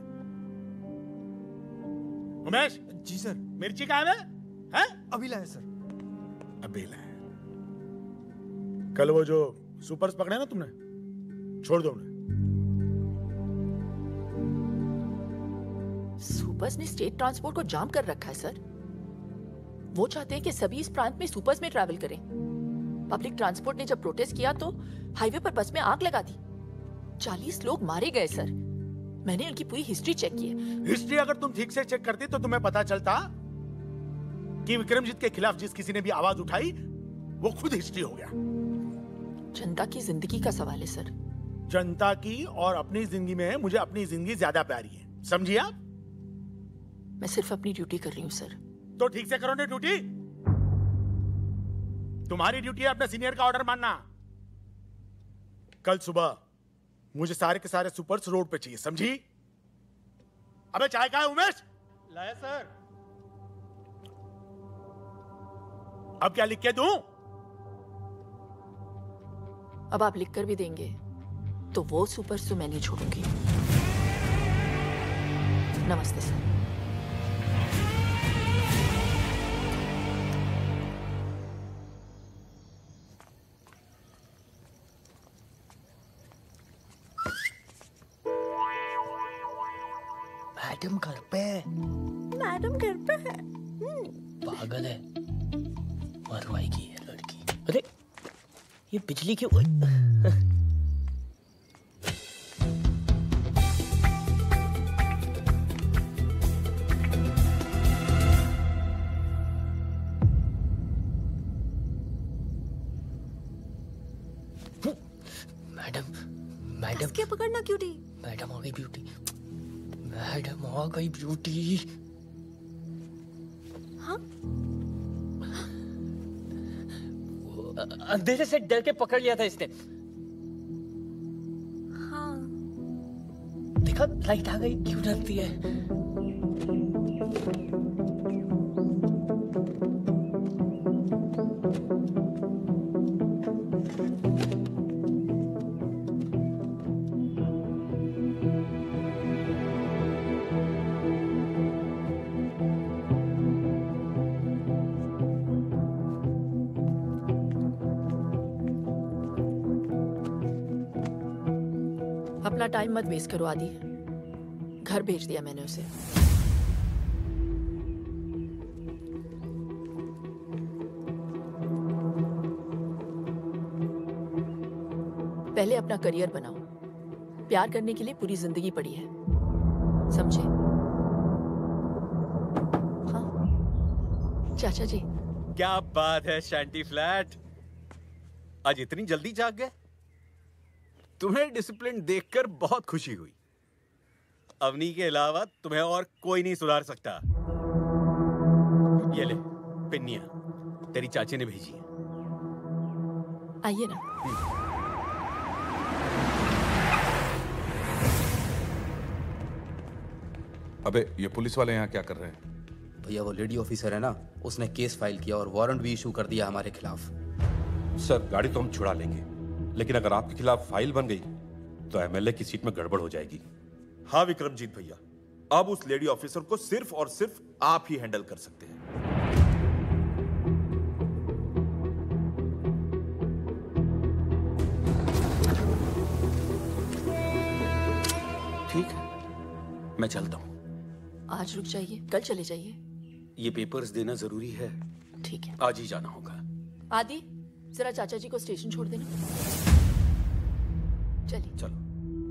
उमेश।
जी सर।
मिर्ची कहाँ है? हैं?
अभी लाए सर।
अभी लाए। कल वो जो सुपर्स पकड़े ना तुमने, छोड़ दो उन्हें।
सुपर्स ने स्टेट ट्रांसपोर्ट को जाम कर रखा है सर। वो चाहते हैं कि सभी इस प्रांत में सुपर्स में ट्रैवल करें। पब्लिक ट्रांसपोर्ट ने जब प्रोटेस्ट किया तो हाईवे पर बस में आग लगा दी। 40 लोग मारे गए सर। मैंने उनकी पूरी हिस्ट्री चेक की है।
हिस्ट्री अगर तुम ठीक से चेक करती तो तुम्हें पता चलता कि विक्रमजीत के खिलाफ जिस किसी ने भी आवाज उठाई वो खुद हिस्ट्री हो गया।
जनता की जिंदगी का सवाल है सर।
जनता की और अपनी जिंदगी में मुझे अपनी जिंदगी ज्यादा प्यारी है, समझिए आप?
मैं सिर्फ अपनी ड्यूटी कर रही हूँ सर।
तो ठीक से करो ना ड्यूटी। तुम्हारी ड्यूटी है अपने सीनियर का ऑर्डर मानना। कल सुबह मुझे सारे के सारे सुपर्स रोड पे चाहिए, समझी? अबे चाय का है उमेश?
लाया सर।
अब क्या लिख के दूं?
अब आप लिख कर भी देंगे तो वो सुपर्स तो मैं नहीं छोड़ूंगी। नमस्ते सर।
मैडम घर पे है।
मैडम घर पे है।
पागल है, मरवाएगी ये लड़की।
अरे ये बिजली की
मैडम
क्या पकड़ना क्यों थी?
मैडम आ गई ब्यूटी। मैडम आ गई ब्यूटी।
हाँ?
अंधेरे से डर के पकड़ लिया था इसने।
हाँ।
देखा लाइट आ गई, क्यों डरती है?
अपना टाइम मत वेस्ट करो आदि। घर भेज दिया मैंने उसे। पहले अपना करियर बनाओ। प्यार करने के लिए पूरी जिंदगी पड़ी है, समझे? हाँ चाचा जी।
क्या बात है शैंटी फ्लैट, आज इतनी जल्दी जाग गए? तुम्हें डिसिप्लिन देखकर बहुत खुशी हुई। अवनी के अलावा तुम्हें और कोई नहीं सुधार सकता।
ये ले पिन्निया, तेरी चाची ने भेजी है।
आइए ना।
अबे ये पुलिस वाले यहाँ क्या कर रहे हैं?
भैया वो लेडी ऑफिसर है ना, उसने केस फाइल किया और वारंट भी इशू कर दिया हमारे खिलाफ।
सर गाड़ी तो हम छुड़ा लेंगे, लेकिन अगर आपके खिलाफ फाइल बन गई तो एमएलए की सीट में गड़बड़ हो जाएगी।
हाँ विक्रमजीत भैया, अब उस लेडी ऑफिसर को सिर्फ और सिर्फ आप ही हैंडल कर सकते हैं।
ठीक है, मैं चलता हूँ।
आज रुक जाइए, कल चले जाइए।
ये पेपर्स देना जरूरी है।
ठीक है,
आज ही जाना होगा।
आदि जरा चाचा जी को स्टेशन छोड़ देना। चलिए।
चलो।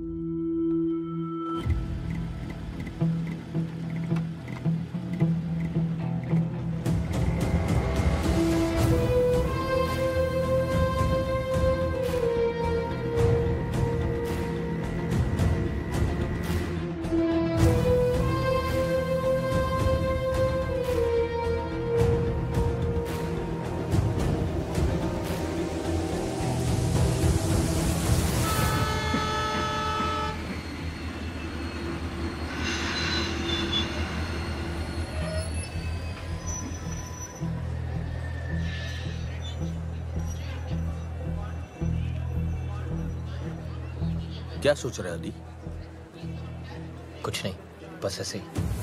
क्या सोच रहे आदि?
कुछ नहीं, बस ऐसे ही।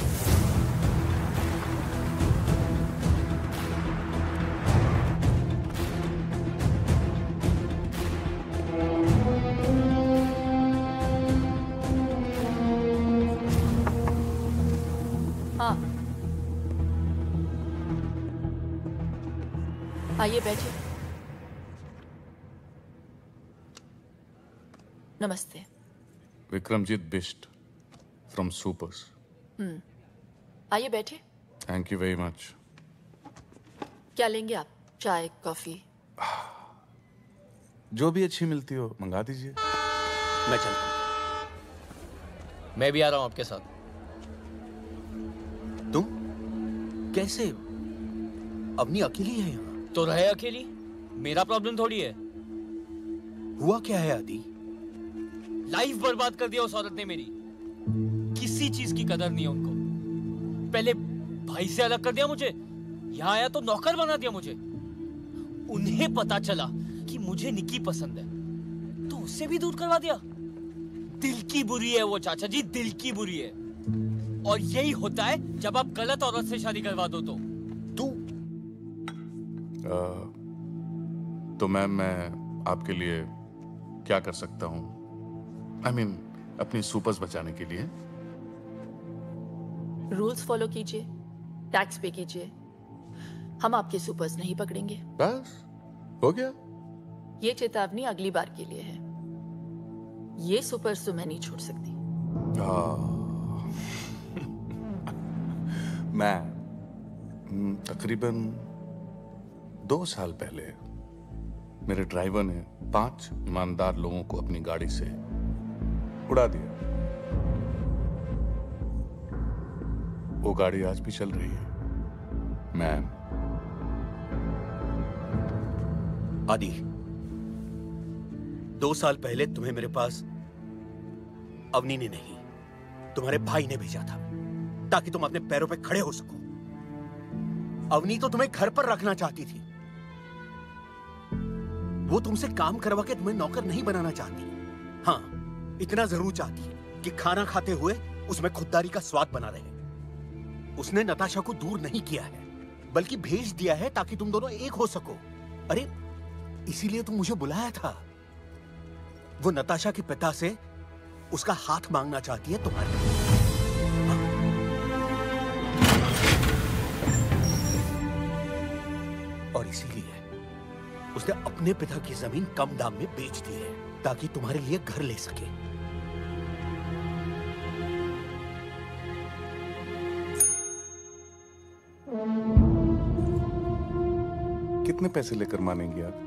हाँ, आइए बैठिए। नमस्ते।
Vikramjeet Bisht from Supers.
आइए बैठिए।
Thank you very much.
क्या लेंगे आप? चाय, कॉफी?
जो भी अच्छी मिलती हो मंगा दीजिए।
मैं चलता हूँ।
मैं भी आ रहा हूँ आपके साथ।
तुम कैसे? अपनी अकेली है यहाँ?
तो रहे अकेली, मेरा प्रॉब्लम थोड़ी है।
हुआ क्या है आदि?
लाइफ बर्बाद कर दिया उस औरत ने मेरी। किसी चीज की कदर नहीं है उनको। पहले भाई से अलग कर दिया मुझे, यहाँ आया तो नौकर बना दिया मुझे। उन्हें पता चला कि मुझे निकी पसंद है तो उससे भी दूर करवा दिया। दिल की बुरी है वो चाचा जी, दिल की बुरी है। और यही होता है जब आप गलत औरत से शादी करवा दो तो।
तो मैम मैं आपके लिए क्या कर सकता हूँ? I mean, अपनी सुपर्स बचाने के लिए।
रूल्स फॉलो कीजिए, टैक्स पे कीजिए। हम आपके सुपर्स नहीं पकड़ेंगे।
बस हो गया।
ये चेतावनी अगली बार के लिए है। ये सुपर्स तो मैं नहीं छोड़ सकती।
मैं तकरीबन 2 साल पहले मेरे ड्राइवर ने 5 ईमानदार लोगों को अपनी गाड़ी से उड़ा दिया। वो गाड़ी आज भी चल रही है। मैम
आदि, 2 साल पहले तुम्हें मेरे पास अवनी ने नहीं, तुम्हारे भाई ने भेजा था ताकि तुम अपने पैरों पे खड़े हो सको। अवनी तो तुम्हें घर पर रखना चाहती थी। वो तुमसे काम करवा के तुम्हें नौकर नहीं बनाना चाहती। हाँ, इतना जरूर चाहती है कि खाना खाते हुए उसमें खुददारी का स्वाद बना रहे। उसने नताशा को दूर नहीं किया है, बल्कि भेज दिया है ताकि तुम दोनों एक हो सको। अरे इसीलिए तुम मुझे बुलाया था। वो नताशा के पिता से उसका हाथ मांगना चाहती है तुम्हारे। और इसीलिए उसने अपने पिता की जमीन कम दाम में बेच दी है ताकि तुम्हारे लिए घर ले सके।
कितने पैसे लेकर मानेंगी आप?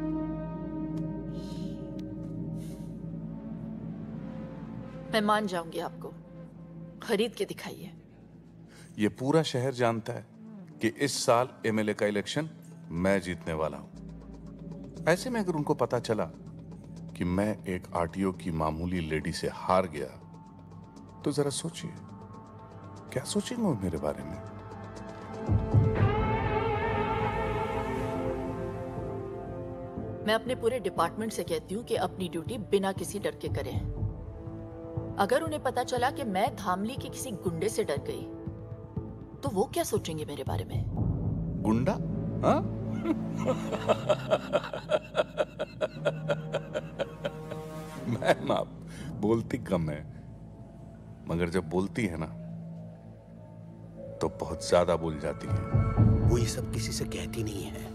मैं मान जाऊंगी आपको। खरीद के दिखाइए।
ये पूरा शहर जानता है कि इस साल एमएलए का इलेक्शन मैं जीतने वाला हूं। ऐसे में अगर उनको पता चला कि मैं एक आरटीओ की मामूली लेडी से हार गया, तो जरा सोचिए क्या सोचेंगे वो मेरे बारे में।
मैं अपने पूरे डिपार्टमेंट से कहती हूँ कि अपनी ड्यूटी बिना किसी डर के करें। अगर उन्हें पता चला कि मैं धामली के किसी गुंडे से डर गई, तो वो क्या सोचेंगे मेरे बारे में?
गुंडा? हाँ? मैम, आप बोलती कम है, मगर जब बोलती है ना तो बहुत ज्यादा बोल जाती है।
वो ये सब किसी से कहती नहीं है,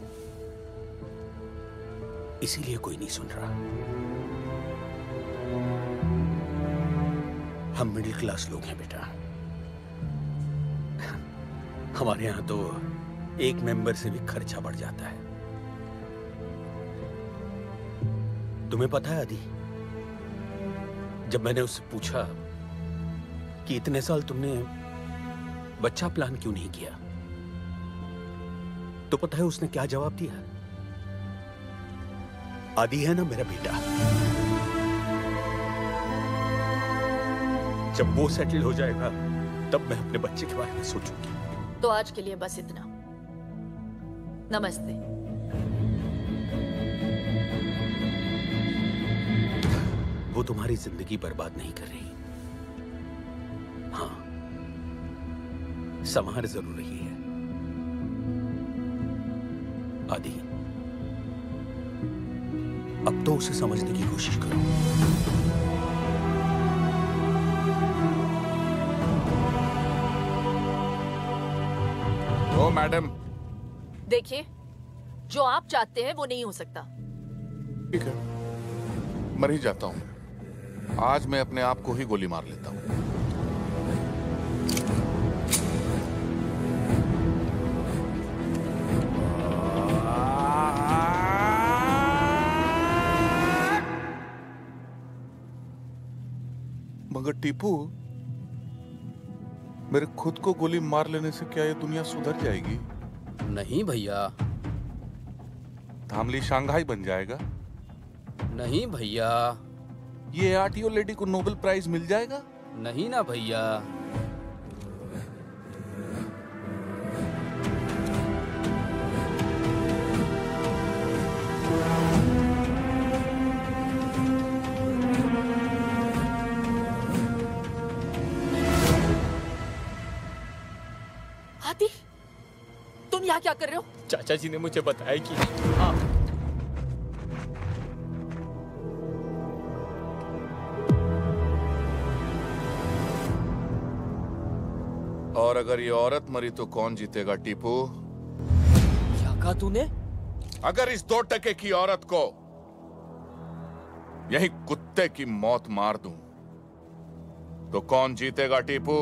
इसीलिए कोई नहीं सुन रहा। हम मिडिल क्लास लोग हैं बेटा। हमारे यहां तो एक मेंबर से भी खर्चा बढ़ जाता है। तुम्हें पता है आदि, जब मैंने उससे पूछा कि इतने साल तुमने बच्चा प्लान क्यों नहीं किया, तो पता है उसने क्या जवाब दिया? आदि है ना मेरा बेटा, जब वो सेटल हो जाएगा तब मैं अपने बच्चे के बारे में सोचूंगी।
तो आज के लिए बस इतना। नमस्ते।
वो तुम्हारी जिंदगी बर्बाद नहीं कर रही। हाँ, संभार जरूर रही है। आदि, अब तो उसे समझने की कोशिश करो।
ओ मैडम,
देखिए, जो आप चाहते हैं वो नहीं हो सकता।
ठीक है, मर ही जाता हूं। आज मैं अपने आप को ही गोली मार लेता हूं। मगर टीपू, मेरे खुद को गोली मार लेने से क्या ये दुनिया सुधर जाएगी?
नहीं भैया।
धामली शंघाई बन जाएगा?
नहीं भैया।
ये आरटीओ लेडी को नोबेल प्राइज मिल जाएगा?
नहीं ना भैया।
आदि, तुम यहाँ क्या कर रहे हो?
चाचा जी ने मुझे बताया कि
और अगर ये औरत मरी तो कौन जीतेगा टीपू?
क्या कहा तूने?
अगर इस 2 टके की औरत को यही कुत्ते की मौत मार दूं तो कौन जीतेगा टीपू?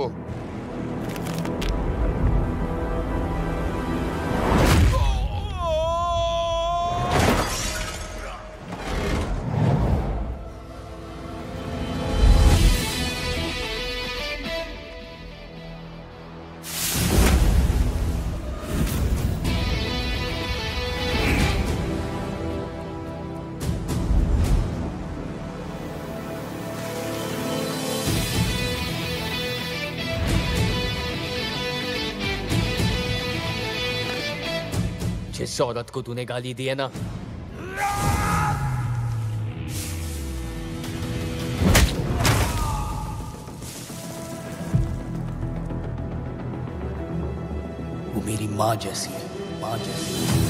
जिस औरत को तूने गाली दी है ना,
वो मेरी माँ जैसी है, माँ जैसी।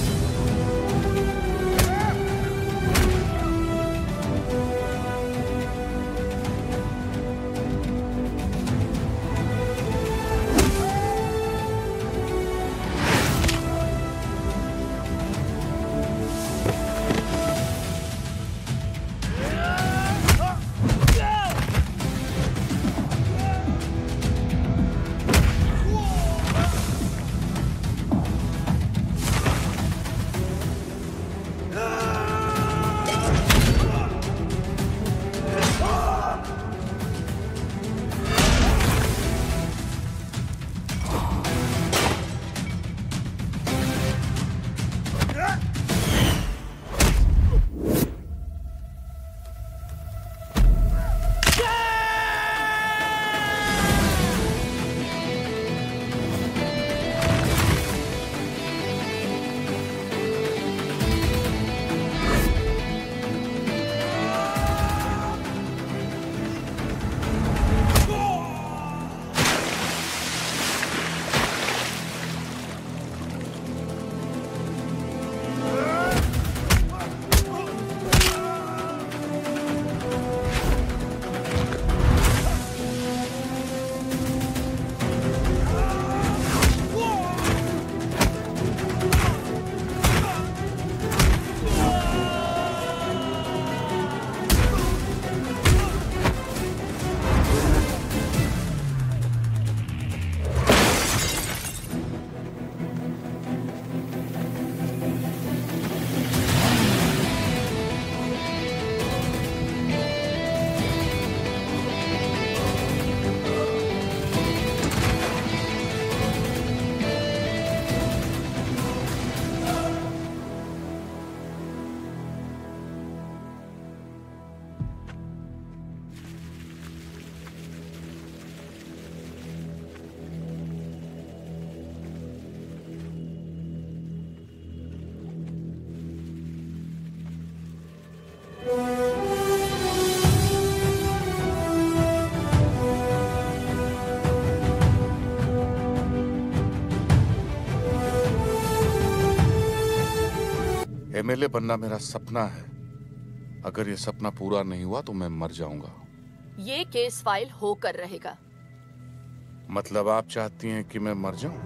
एमएलए बनना मेरा सपना है। अगर ये सपना पूरा नहीं हुआ तो मैं मर जाऊंगा।
ये केस फाइल होकर रहेगा।
मतलब आप चाहती हैं कि मैं मर जाऊं?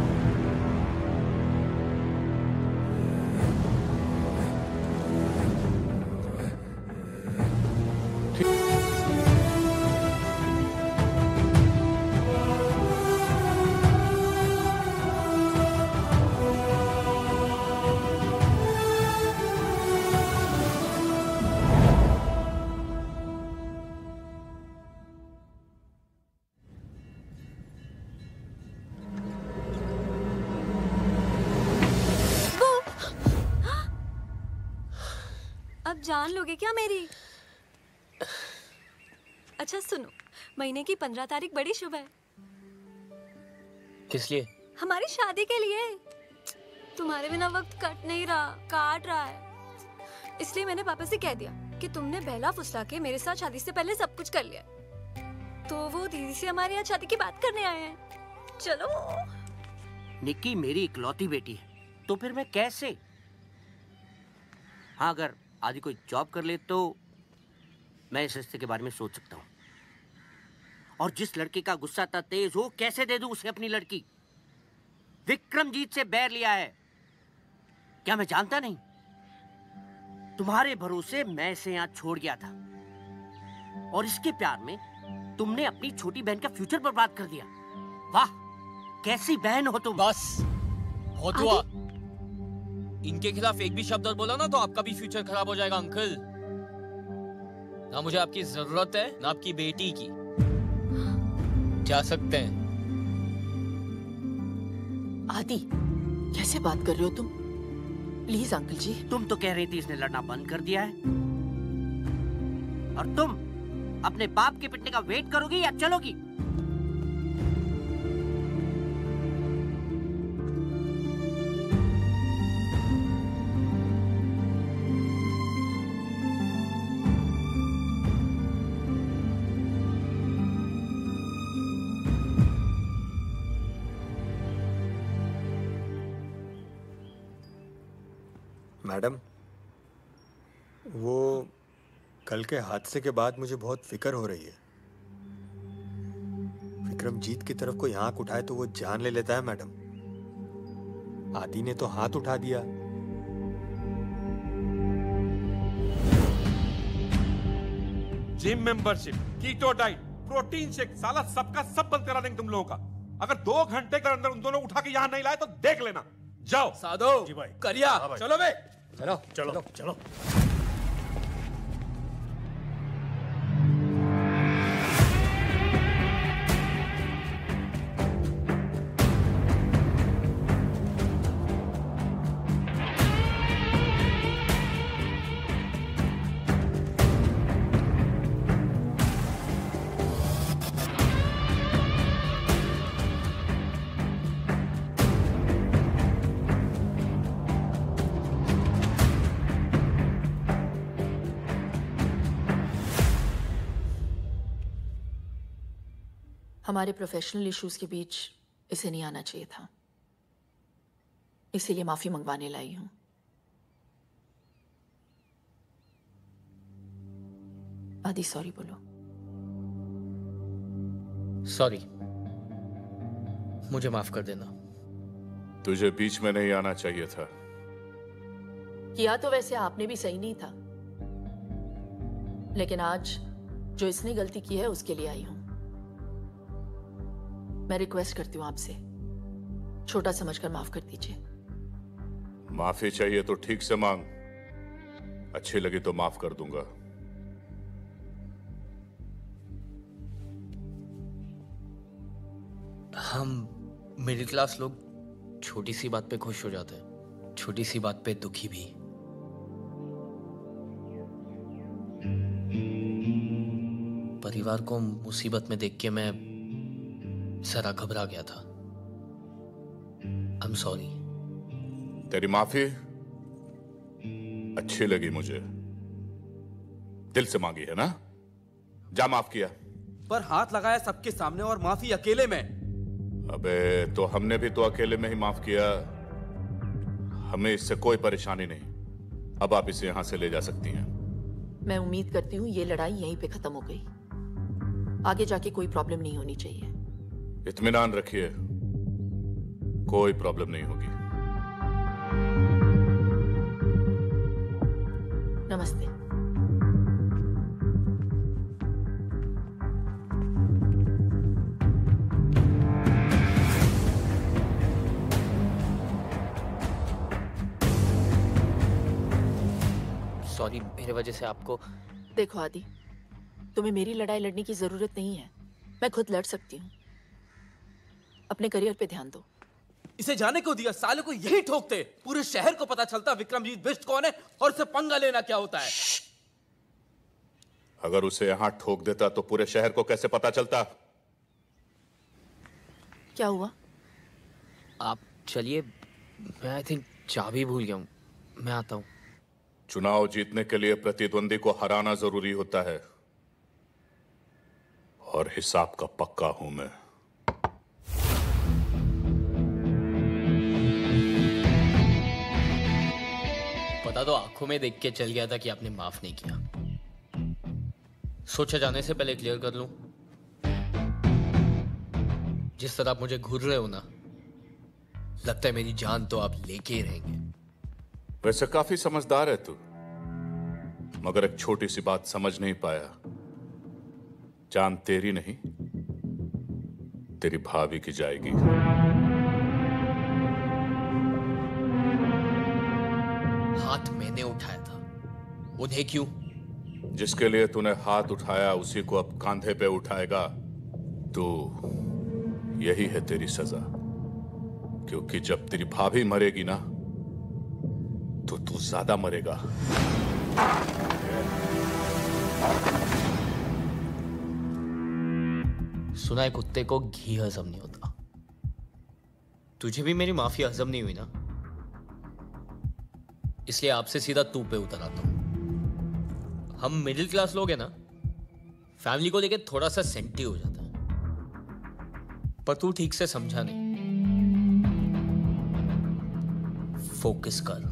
अब जान लोगे क्या मेरी? अच्छा सुनो, महीने की 15 तारीख बड़ी शुभ है।
किस लिए?
हमारी शादी के लिए। तुम्हारे बिना वक्त कट नहीं रहा, काट रहा है। इसलिए मैंने पापा से कह दिया कि तुमने बहला फुसला के मेरे साथ शादी से पहले सब कुछ कर लिया। तो वो दीदी से हमारे यहाँ शादी की बात करने आए हैं। चलो।
निक्की मेरी इकलौती बेटी है, तो फिर मैं कैसे? हाँ, अगर आदि कोई जॉब कर ले तो मैं इस रिश्ते के बारे में सोच सकता हूँ। और जिस लड़के का गुस्सा इतना तेज हो, कैसे दे दूं उसे अपनी लड़की? विक्रमजीत से बैर लिया है, क्या मैं जानता नहीं? तुम्हारे भरोसे मैं इसे यहाँ छोड़ गया था, और इसके प्यार में तुमने अपनी छोटी बहन का फ्यूचर बर्बाद कर दिया। वाह, कैसी बहन हो तुम।
बस बहुत हुआ। इनके खिलाफ एक भी शब्द और बोला ना तो आपका भी फ्यूचर खराब हो जाएगा अंकल। ना मुझे आपकी जरूरत है ना आपकी बेटी की। जा सकते हैं।
आदि, कैसे बात कर रहे हो तुम? Please uncle ji.
तुम तो कह रही थी इसने लड़ना बंद कर दिया है, और तुम अपने बाप के पिटने का वेट करोगी या चलोगी?
मैडम, वो कल के हादसे के बाद मुझे बहुत फिक्र हो रही है। विक्रमजीत की तरफ कोई आंख उठाए तो वो जान ले लेता है मैडम। आदि ने तो हाथ उठा दिया।
Gym membership, keto diet, protein shake, साला सबका सब बंद करा देंगे तुम लोगों का। अगर 2 घंटे के अंदर उन दोनों उठा के यहाँ नहीं लाए तो देख लेना। जाओ।
साधु जी भाई, करिया, चलो बे।
चलो चलो चलो।
हमारे प्रोफेशनल इश्यूज के बीच इसे नहीं आना चाहिए था, इसीलिए माफी मंगवाने लाई हूं। आदि सॉरी बोलो।
सॉरी, मुझे माफ कर देना।
तुझे बीच में नहीं आना चाहिए था।
किया तो वैसे आपने भी सही नहीं था, लेकिन आज जो इसने गलती की है उसके लिए आई हूं। मैं रिक्वेस्ट करती हूँ आपसे, छोटा समझकर माफ कर दीजिए।
माफी चाहिए तो ठीक से मांग, अच्छी लगी तो माफ कर दूंगा।
हम मिडिल क्लास लोग छोटी सी बात पे खुश हो जाते हैं, छोटी सी बात पे दुखी भी। परिवार को मुसीबत में देख के मैं जरा घबरा गया था। I'm sorry।
तेरी माफी अच्छी लगी मुझे, दिल से मांगी है ना? जा माफ किया।
पर हाथ लगाया सबके सामने और माफी अकेले में।
अबे तो हमने भी तो अकेले में ही माफ किया, हमें इससे कोई परेशानी नहीं। अब आप इसे यहां से ले जा सकती हैं।
मैं उम्मीद करती हूँ ये लड़ाई यहीं पे खत्म हो गई। आगे जाके कोई प्रॉब्लम नहीं होनी चाहिए।
इत्मीनान रखिए, कोई प्रॉब्लम नहीं होगी।
नमस्ते।
सॉरी, मेरे वजह से आपको।
देखो आदि, तुम्हें मेरी लड़ाई लड़ने की जरूरत नहीं है। मैं खुद लड़ सकती हूँ। अपने करियर पे ध्यान दो।
इसे जाने को दिया, साले को यही ठोकते। पूरे शहर को पता चलता विक्रमजीत बिष्ट कौन है और इसे पंगा लेना क्या होता है।
अगर उसे यहां ठोक देता तो पूरे शहर को कैसे पता चलता?
क्या हुआ?
आप चलिए, मैं आई थिंक चाबी भूल गया हूँ, मैं आता हूँ।
चुनाव जीतने के लिए प्रतिद्वंदी को हराना जरूरी होता है, और हिसाब का पक्का हूं मैं।
पता तो आंखों में देख के चल गया था कि आपने माफ नहीं किया। सोचा जाने से पहले क्लियर कर लूं, जिस तरह आप मुझे घूर रहे हो ना, लगता है मेरी जान तो आप लेके ही रहेंगे।
वैसे काफी समझदार है तू, मगर एक छोटी सी बात समझ नहीं पाया। जान तेरी नहीं, तेरी भाभी की जाएगी।
हाथ मैंने उठाया था, उन्हें क्यों?
जिसके लिए तूने हाथ उठाया उसी को अब कांधे पे उठाएगा तू। यही है तेरी सजा, क्योंकि जब तेरी भाभी मरेगी ना तो तू ज्यादा मरेगा।
सुना है कुत्ते को घी हजम नहीं होता। तुझे भी मेरी माफी हजम नहीं हुई ना, इसलिए आपसे सीधा तू पे उतर आता हूं। हम मिडिल क्लास लोग हैं ना, फैमिली को लेके थोड़ा सा सेंटी हो जाता है, पर तू ठीक से समझा नहीं। फोकस कर।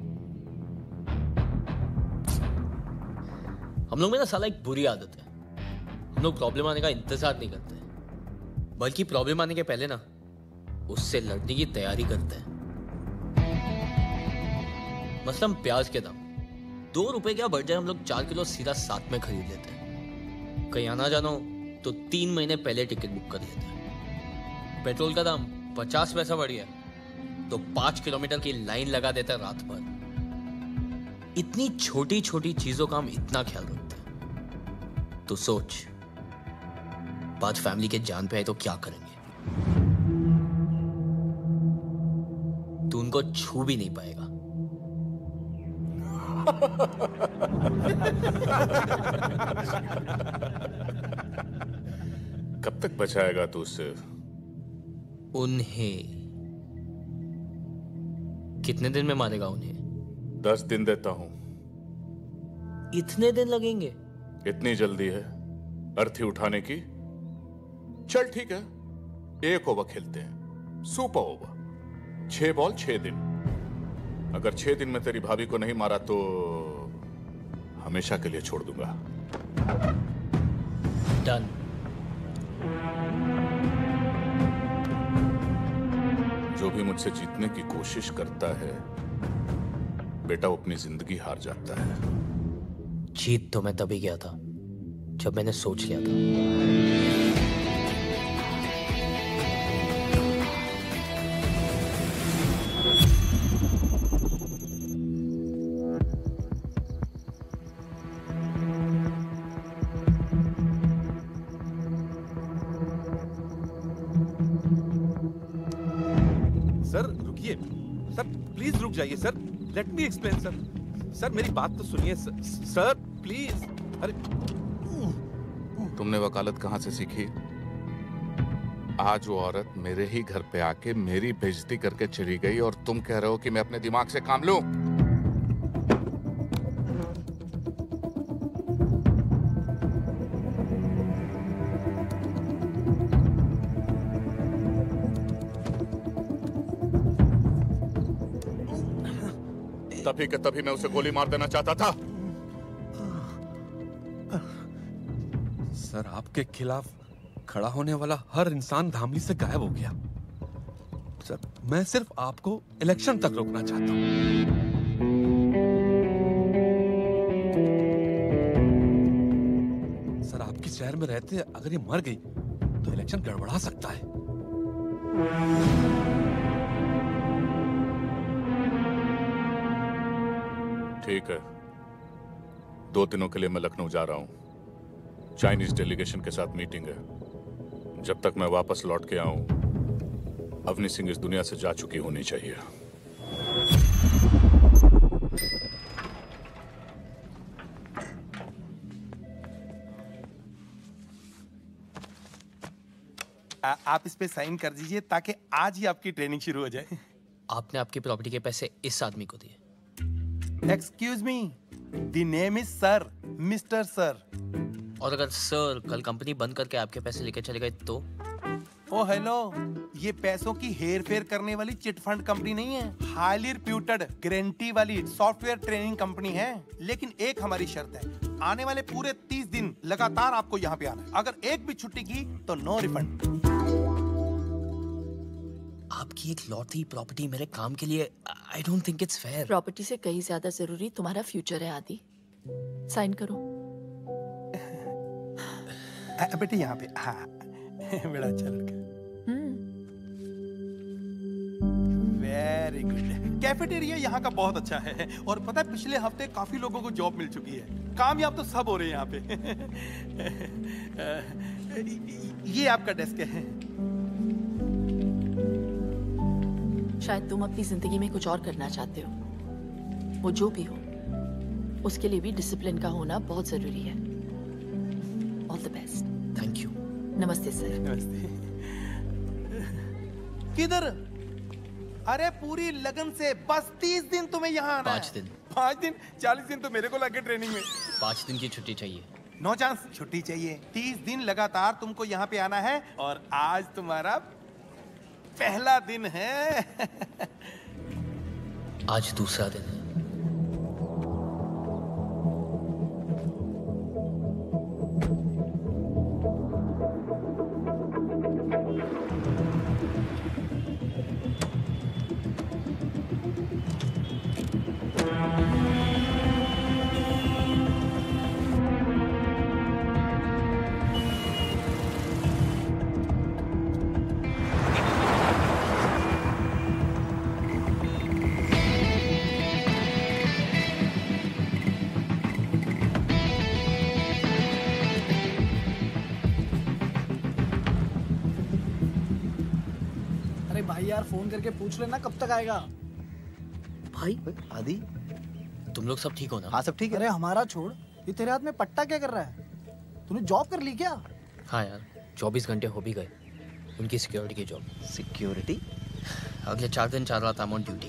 हम लोग में ना साला एक बुरी आदत है, हम लोग प्रॉब्लम आने का इंतजार नहीं करते, बल्कि प्रॉब्लम आने के पहले ना उससे लड़ने की तैयारी करते हैं। मसलन प्याज के दाम 2 रुपए क्या बढ़ जाए, हम लोग 4 किलो सीधा साथ में खरीद लेते हैं। कहीं आना जाना हो तो 3 महीने पहले टिकट बुक कर लेते हैं। पेट्रोल का दाम 50 पैसा बढ़ गया तो 5 किलोमीटर की लाइन लगा देते हैं रात भर। इतनी छोटी छोटी चीजों का हम इतना ख्याल रखते हैं। तो सोच, बात फैमिली के जान पे आए तो क्या करेंगे? तू उनको छू भी नहीं पाएगा।
कब तक बचाएगा तू उससे?
उन्हें कितने दिन में मारेगा उन्हें?
10 दिन देता हूं।
इतने दिन लगेंगे?
इतनी जल्दी है अर्थी उठाने की? चल ठीक है, 1 ओवर खेलते हैं, सुपर ओवर। 6 बॉल 6 दिन। अगर 6 दिन में तेरी भाभी को नहीं मारा तो हमेशा के लिए छोड़ दूंगा।
डन।
जो भी मुझसे जीतने की कोशिश करता है बेटा, वो अपनी जिंदगी हार जाता है।
जीत तो मैं तभी गया था जब मैंने सोच लिया था।
सर रुकिए, सर प्लीज रुक जाइए sir, let me explain sir. Sir मेरी बात तो सुनिए सर प्लीज। अरे
तुमने वकालत कहां से सीखी? आज वो औरत मेरे ही घर पे आके मेरी बेइज्जती करके चली गई और तुम कह रहे हो कि मैं अपने दिमाग से काम लूं? तभी के तभी मैं उसे गोली मार देना चाहता था।
सर, आपके खिलाफ खड़ा होने वाला हर इंसान धामली से गायब हो गया। सर, मैं सिर्फ आपको इलेक्शन तक रोकना चाहता हूं। सर, आपके शहर में रहते अगर ये मर गई तो इलेक्शन गड़बड़ा सकता है।
ठीक है, 2 दिनों के लिए मैं लखनऊ जा रहा हूं। चाइनीज डेलीगेशन के साथ मीटिंग है। जब तक मैं वापस लौट के आऊं, अवनी सिंह इस दुनिया से जा चुकी होनी चाहिए।
आप इस पे साइन कर दीजिए ताकि आज ही आपकी ट्रेनिंग शुरू हो जाए।
आपने आपकी प्रॉपर्टी के पैसे इस आदमी को दिए।
Excuse me, the name is sir, mister sir.
और अगर सर कल कंपनी बंद करके आपके पैसे लेके चले गए तो?
ओ हेलो, ये पैसों की हेर फेर करने वाली चिट फंड कंपनी नहीं है। हाईली रिप्यूटेड गारंटी वाली सॉफ्टवेयर ट्रेनिंग कंपनी है। लेकिन एक हमारी शर्त है, आने वाले पूरे 30 दिन लगातार आपको यहाँ पे आना है। अगर एक भी छुट्टी की तो नो रिफंड।
आपकी एक लौटी प्रॉपर्टी मेरे काम के लिए, I don't think it's fair.
Property से कहीं ज्यादा जरूरी तुम्हारा फ्यूचर है आदि। साइन करो।
बेटे यहाँ पे। हाँ, बड़ा अच्छा लड़का। Very good. कैफेटेरिया यहाँ का बहुत अच्छा है और पता है पिछले हफ्ते काफी लोगों को जॉब मिल चुकी है। कामयाब तो सब हो रहे हैं यहाँ पे। ये आपका डेस्क है।
शायद तुम अपनी जिंदगी में कुछ और करना चाहते हो। वो जो भी हो, उसके लिए भी डिसिप्लिन का होना बहुत जरूरी है। All the best.
Thank you.
नमस्ते सर।
नमस्ते। किधर? अरे पूरी लगन से बस 30 दिन तुम्हें यहाँ आना है।
5 दिन।
5 दिन? 40 दिन तो मेरे को लगे ट्रेनिंग में।
5 दिन की छुट्टी चाहिए।
नो चांस, छुट्टी चाहिए। 30 दिन लगातार तुमको यहाँ पे आना है और आज तुम्हारा पहला दिन है।
आज दूसरा दिन है।
भाई यार फोन करके पूछ लेना कब तक आएगा।
भाई आदि, तुम लोग सब ठीक हो ना?
हाँ सब ठीक है। अरे हमारा छोड़, ये तेरे हाथ में पट्टा क्या कर रहा है? तूने जॉब कर ली क्या?
हाँ यार, 24 घंटे हो भी गए। उनकी सिक्योरिटी की जॉब।
सिक्योरिटी?
अगले 4 दिन 4 रात I am on duty.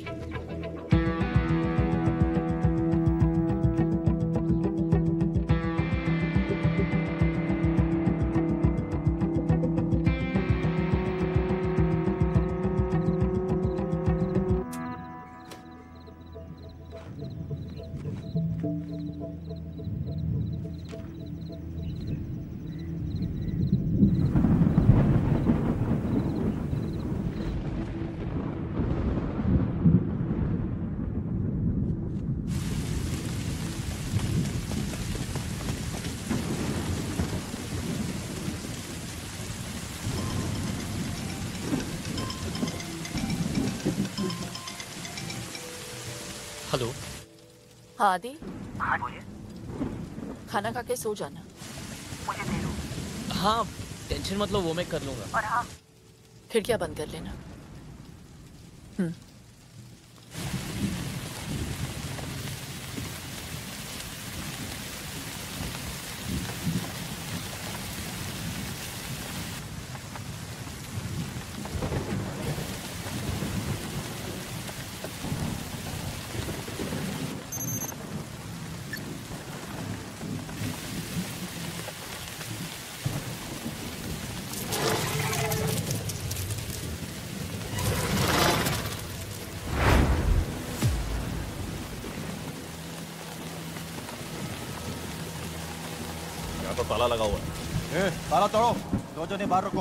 Hello.
हाँ आदि।
हाँ बोलिए।
खाना खा के सो जाना।
मुझे दे दो।
हाँ टेंशन मत लो, वो मैं कर लूंगा।
और हाँ,
खिड़कियां बंद कर लेना।
तो ताला लगा हुआ है।
ताला तोड़ो, दो जने बाहर रखो।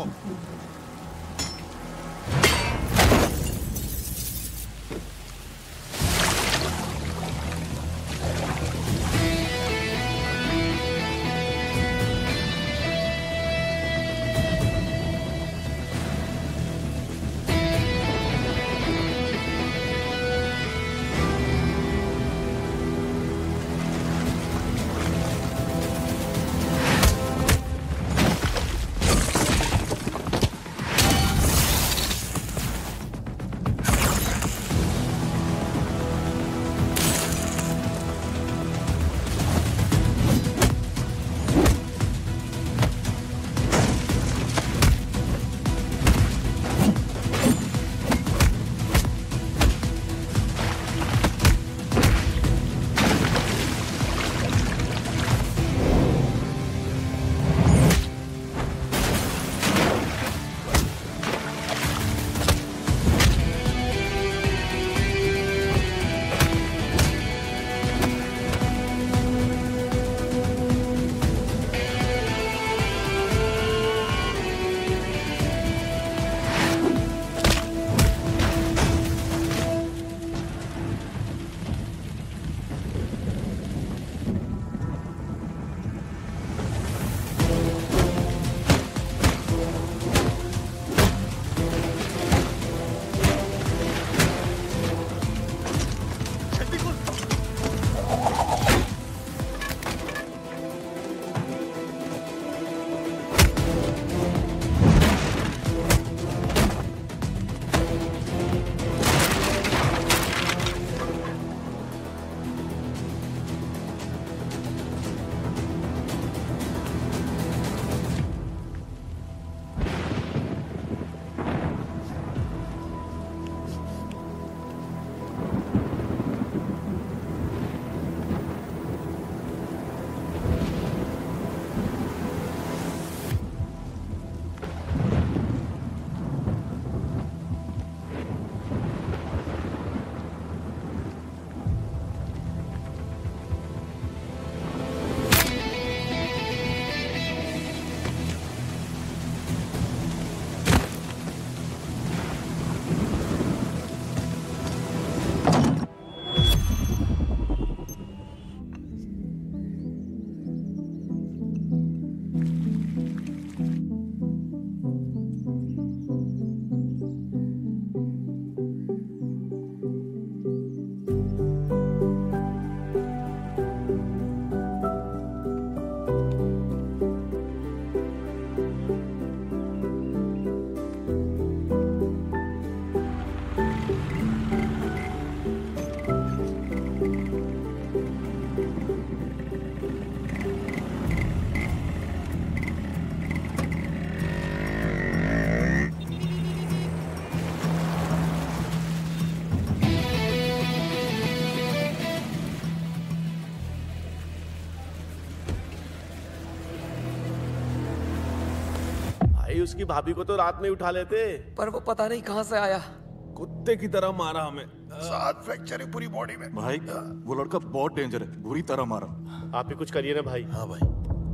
उसकी भाभी को तो रात में उठा लेते,
पर वो पता नहीं कहां से आया।
कुत्ते की तरह मारा हमें।
7 फ्रैक्चर है पूरी बॉडी में।
भाई वो लड़का बहुत डेंजर है, बुरी तरह मारा।
आप ही कुछ करिए ना भाई।
हाँ भाई।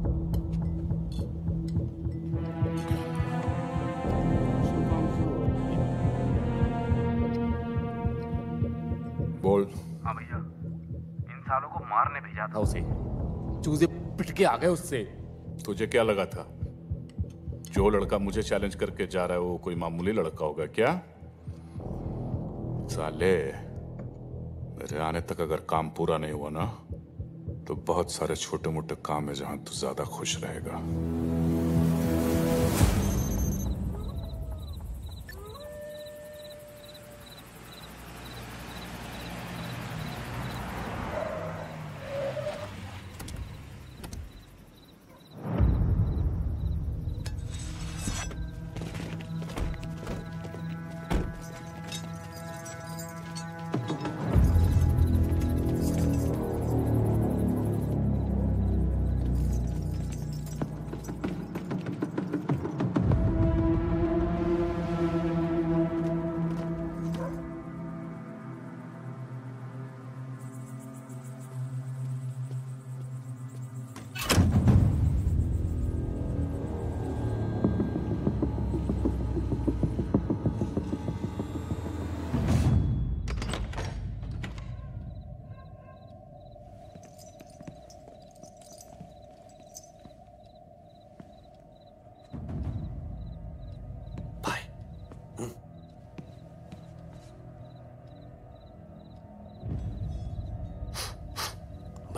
बोल।
हाँ भैया, इन सालों को मारने भेजा था उसे।
चूजे पिट के आ गए उससे।
तुझे क्या लगा था जो लड़का मुझे चैलेंज करके जा रहा है वो कोई मामूली लड़का होगा क्या? साले, मेरे आने तक अगर काम पूरा नहीं हुआ ना तो बहुत सारे छोटे मोटे काम है जहां तू ज्यादा खुश रहेगा।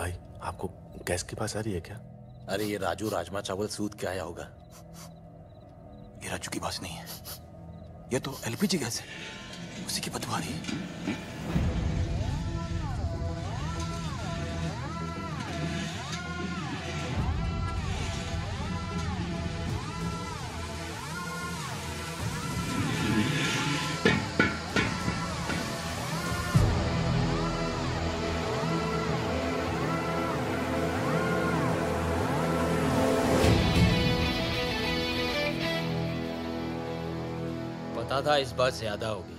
भाई आपको गैस के पास आ रही है क्या?
अरे ये राजू राजमा चावल सूद क्या आया होगा?
ये राजू की बात नहीं है, ये तो एलपीजी गैस है, उसी की बदबू आ रही है।
पता था इस बार ज्यादा होगी।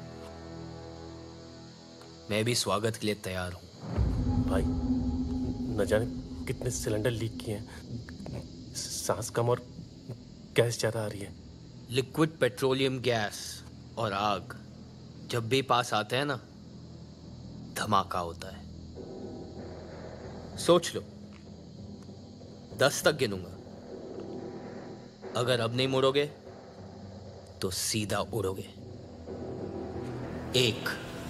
मैं भी स्वागत के लिए तैयार हूं।
भाई न जाने कितने सिलेंडर लीक किए हैं, सांस कम और गैस ज्यादा आ रही है।
लिक्विड पेट्रोलियम गैस और आग जब भी पास आते हैं ना, धमाका होता है। सोच लो, 10 तक गिनूंगा। अगर अब नहीं मुड़ोगे तो सीधा उड़ोगे। 1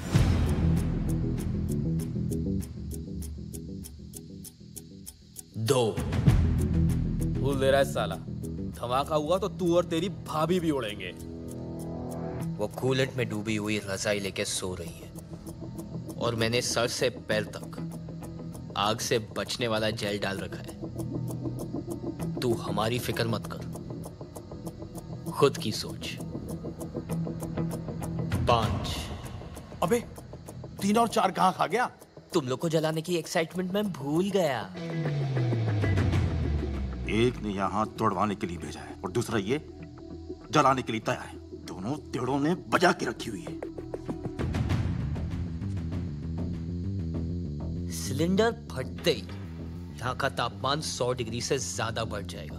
2
भूल दे रहा है साला, धमाका हुआ तो तू और तेरी भाभी भी उड़ेंगे।
वो कूलेंट में डूबी हुई रजाई लेके सो रही है और मैंने सर से पैर तक आग से बचने वाला जेल डाल रखा है। तू हमारी फिक्र मत कर, खुद की सोच। 5
अबे 3 और 4 कहां खा गया?
तुम लोग को जलाने की एक्साइटमेंट में भूल गया।
एक ने यहाँ हाथ तोड़वाने के लिए भेजा है और दूसरा ये जलाने के लिए तैयार है। दोनों तेड़ों ने बजा के रखी हुई है।
सिलेंडर फटते ही यहाँ का तापमान 100 डिग्री से ज्यादा बढ़ जाएगा।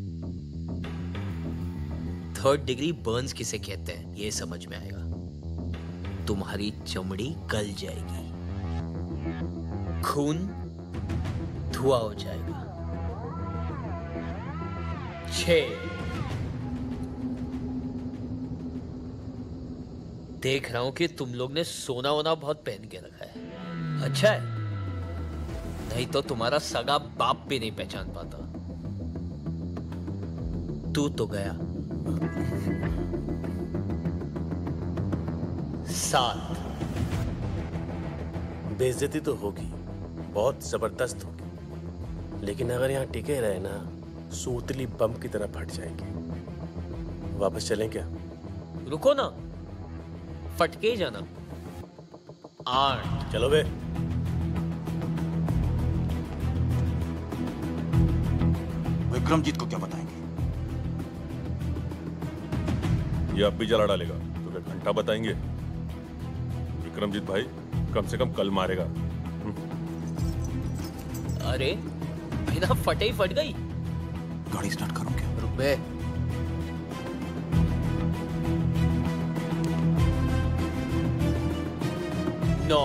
3rd डिग्री बर्न्स किसे कहते हैं ये समझ में आएगा। तुम्हारी चमड़ी गल जाएगी, खून धुआं हो जाएगा। 6 देख रहा हूं कि तुम लोग ने सोना वोना बहुत पहन के रखा है। अच्छा है, नहीं तो तुम्हारा सगा बाप भी नहीं पहचान पाता। तू तो गया। 7
बेइज्जती तो होगी, बहुत जबरदस्त होगी, लेकिन अगर यहाँ टिके रहे ना, सूतली बम की तरह फट जाएंगे। वापस चलें क्या?
रुको ना, फटके जाना। 8
चलो बे।
विक्रमजीत को क्या बताएंगे?
ये अब भी जला डालेगा तो क्या घंटा बताएंगे? विक्रमजीत भाई कम से कम कल मारेगा।
अरे बिना फटे ही फट गई।
गाड़ी स्टार्ट करूं क्या?
रुक बे। No.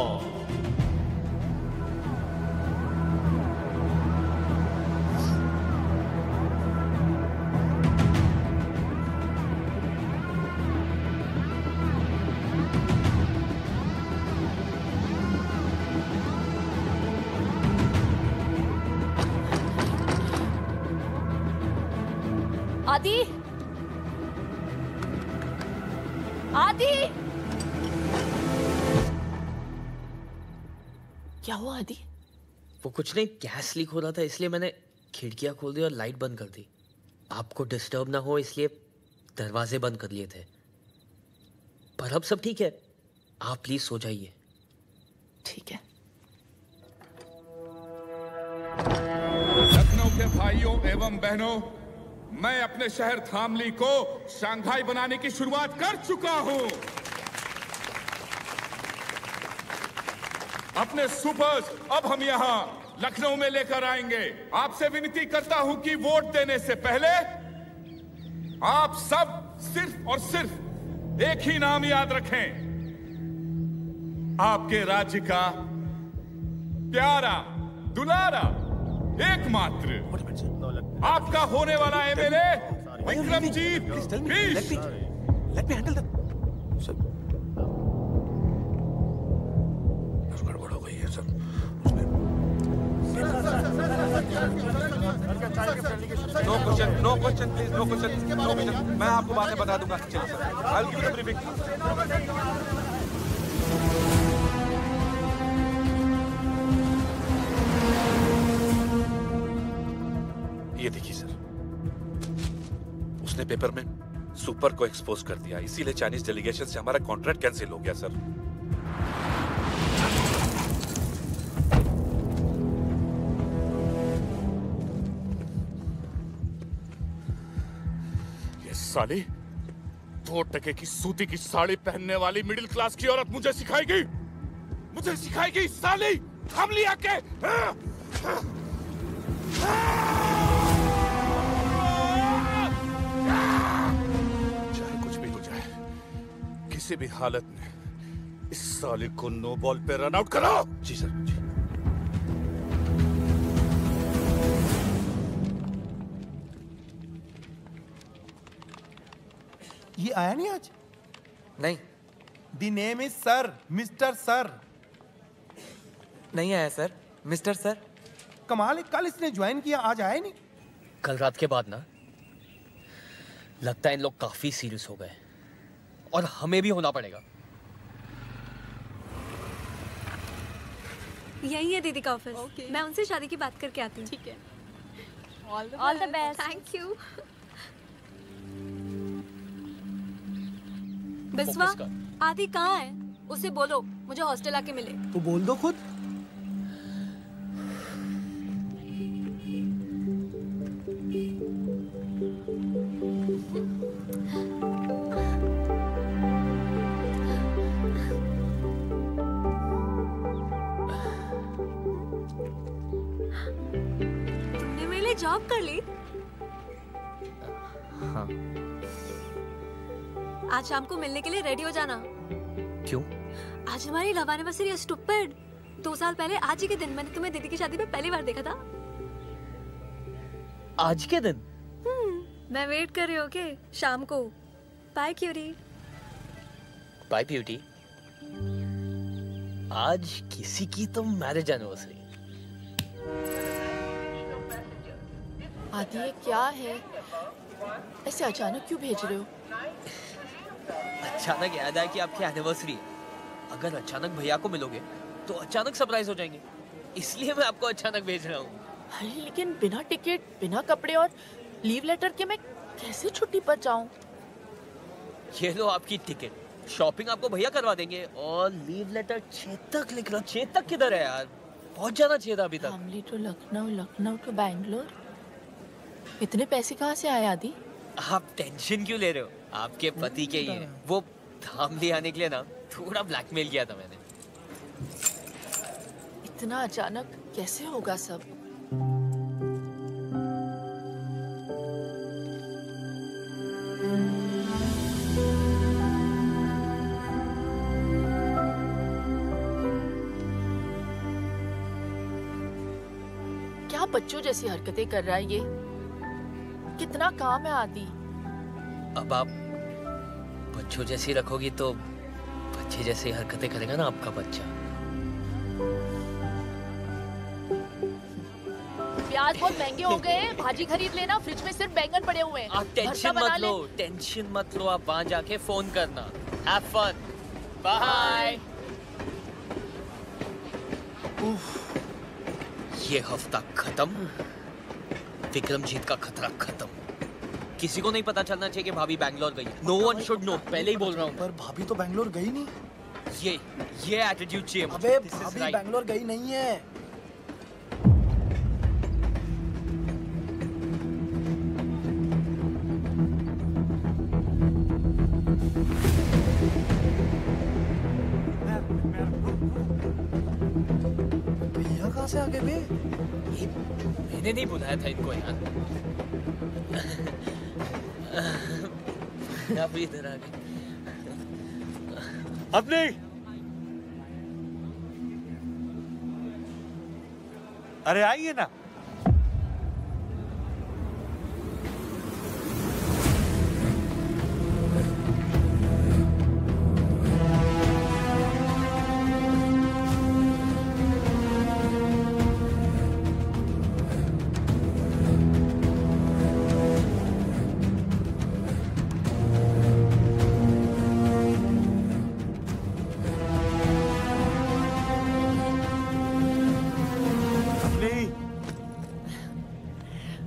आदि, आदि, क्या हुआ आदि?
वो कुछ नहीं, गैस लीक हो रहा था इसलिए मैंने खिड़कियां खोल दी और लाइट बंद कर दी। आपको डिस्टर्ब ना हो इसलिए दरवाजे बंद कर लिए थे। पर अब सब ठीक है, आप प्लीज सो जाइए।
ठीक है।
लखनऊ के भाइयों एवं बहनों, मैं अपने शहर धामली को शंघाई बनाने की शुरुआत कर चुका हूं। अपने सुपर्स अब हम यहां लखनऊ में लेकर आएंगे। आपसे विनती करता हूं कि वोट देने से पहले आप सब सिर्फ और सिर्फ एक ही नाम याद रखें, आपके राज्य का प्यारा दुलारा एकमात्र आपका होने वाला MLA Vikramjeet Bisht.
Let me handle that. Sir, गड़बड़ हो गई है sir.
No question please, no question. मैं आपको बाद में बता दूंगा। चलो sir, I will give you the briefing. ये देखिए सर, उसने पेपर में सुपर को एक्सपोज कर दिया, इसीलिए चाइनीज डेलीगेशन से हमारा कॉन्ट्रैक्ट कैंसिल हो गया सर।
ये साली 2 टके की सूती की साड़ी पहनने वाली मिडिल क्लास की औरत मुझे सिखाएगी साली। थाम लिया के चाहे कुछ भी हो जाए, किसी भी हालत में इस साले को नो बॉल पे रन आउट करो।
जी सर, जी।
ये आया नहीं आज?
नहीं।
The name is sir, mister sir.
नहीं आया सर, मिस्टर सर।
कमाल है, कल इसने ज्वाइन किया, आज आया नहीं।
कल रात के बाद ना लगता है इन लोग काफी सीरियस हो गए और हमें भी होना पड़ेगा।
यही है दीदी का ऑफिस। मैं उनसे शादी की बात करके आती हूँ। ठीक है। All the best. Thank you. Biswa, Aadi कहाँ है? उसे बोलो मुझे हॉस्टल आके मिले।
तो बोल दो खुद।
तुमने मेरे लिए जॉब कर ली?
हाँ।
आज शाम को मिलने के लिए रेडी हो जाना।
क्यों?
आज हमारी लव एनिवर्सरी है स्टूपिड। 2 साल पहले आज ही के दिन मैंने तुम्हें दीदी की शादी में पहली बार देखा था।
आज के दिन?
मैं वेट कर रही हूँ के शाम को। Bye cutie.
Bye beauty. आज किसी की तो मैरिज एनिवर्सरी।
आदि ये क्या है? ऐसे अचानक क्यों भेज रहे हो?
अचानक याद आया कि आपकी एनिवर्सरी है। अगर अचानक भैया को मिलोगे तो अचानक सरप्राइज हो जाएंगे, इसलिए मैं आपको अचानक भेज रहा हूँ।
अरे लेकिन बिना टिकट, बिना कपड़े और लीव लेटर के मैं कैसे छुट्टी पर जाऊँ?
ये लो आपकी टिकट, शॉपिंग आपको भैया करवा देंगे और लीव लेटर चेतक लिख रहा। चेतक किधर है यार? पहुंच जाना चाहिए था अभी तक।
Family to Lucknow, Lucknow to Bangalore. इतने पैसे कहाँ से आए आदि?
आप टेंशन क्यों ले रहे हो? आपके पति के ही है। वो धामली आने के लिए ना थोड़ा ब्लैकमेल किया था मैंने।
इतना अचानक कैसे होगा सब? क्या बच्चों जैसी हरकतें कर रहा है ये? कितना काम है आदि।
अब आप बच्चों जैसी रखोगी तो बच्चे जैसी हरकतें करेगा ना आपका बच्चा।
प्याज बहुत महंगे हो गए हैं, भाजी खरीद लेना। फ्रिज में सिर्फ बैंगन पड़े हुए हैं।
आप टेंशन मत लो, टेंशन मत लो। आप वहां जाके फोन करना। Have fun. बाय। ये हफ्ता खत्म, विक्रमजीत का खतरा खत्म। किसी को नहीं पता चलना चाहिए कि भाभी बैंगलोर गई। No one should know. पहले ही बोल रहा हूँ।
पर भाभी तो बैंगलोर गई नहीं।
ये एटीट्यूड चाहिए।
अबे भाभी बैंगलोर गई नहीं है। भैया कहाँ से आ गए बे?
मैंने नहीं बुलाया था इनको यार। आप इधर आ गए।
अब नहीं। अरे आइए ना।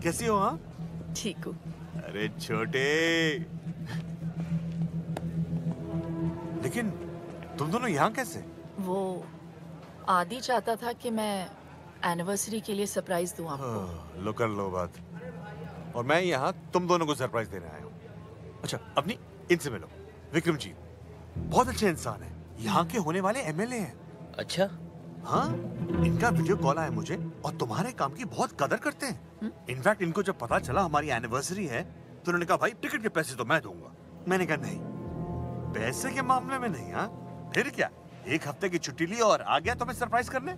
कैसी हो? हाँ
ठीक हूँ।
अरे छोटे, लेकिन तुम दोनों यहाँ कैसे?
वो आदि चाहता था कि मैं एनिवर्सरी के लिए सरप्राइज दूं आपको।
लो कर लो बात। और मैं यहाँ तुम दोनों को सरप्राइज देने आया हूँ। अच्छा अपनी इनसे मिलो। विक्रमजीत बहुत अच्छे इंसान है, यहाँ के होने वाले एमएलए हैं।
अच्छा?
हाँ, इनका वीडियो कॉल आया मुझे और तुम्हारे काम की बहुत कदर करते हैं। इनफैक्ट इनको जब पता चला हमारी एनिवर्सरी है तो उन्होंने कहा भाई टिकट के पैसे तो मैं दूंगा। मैंने कहा नहीं, पैसे के मामले में नहीं। हाँ फिर क्या, एक हफ्ते की छुट्टी ली और आ गया तुम्हें सरप्राइज करने।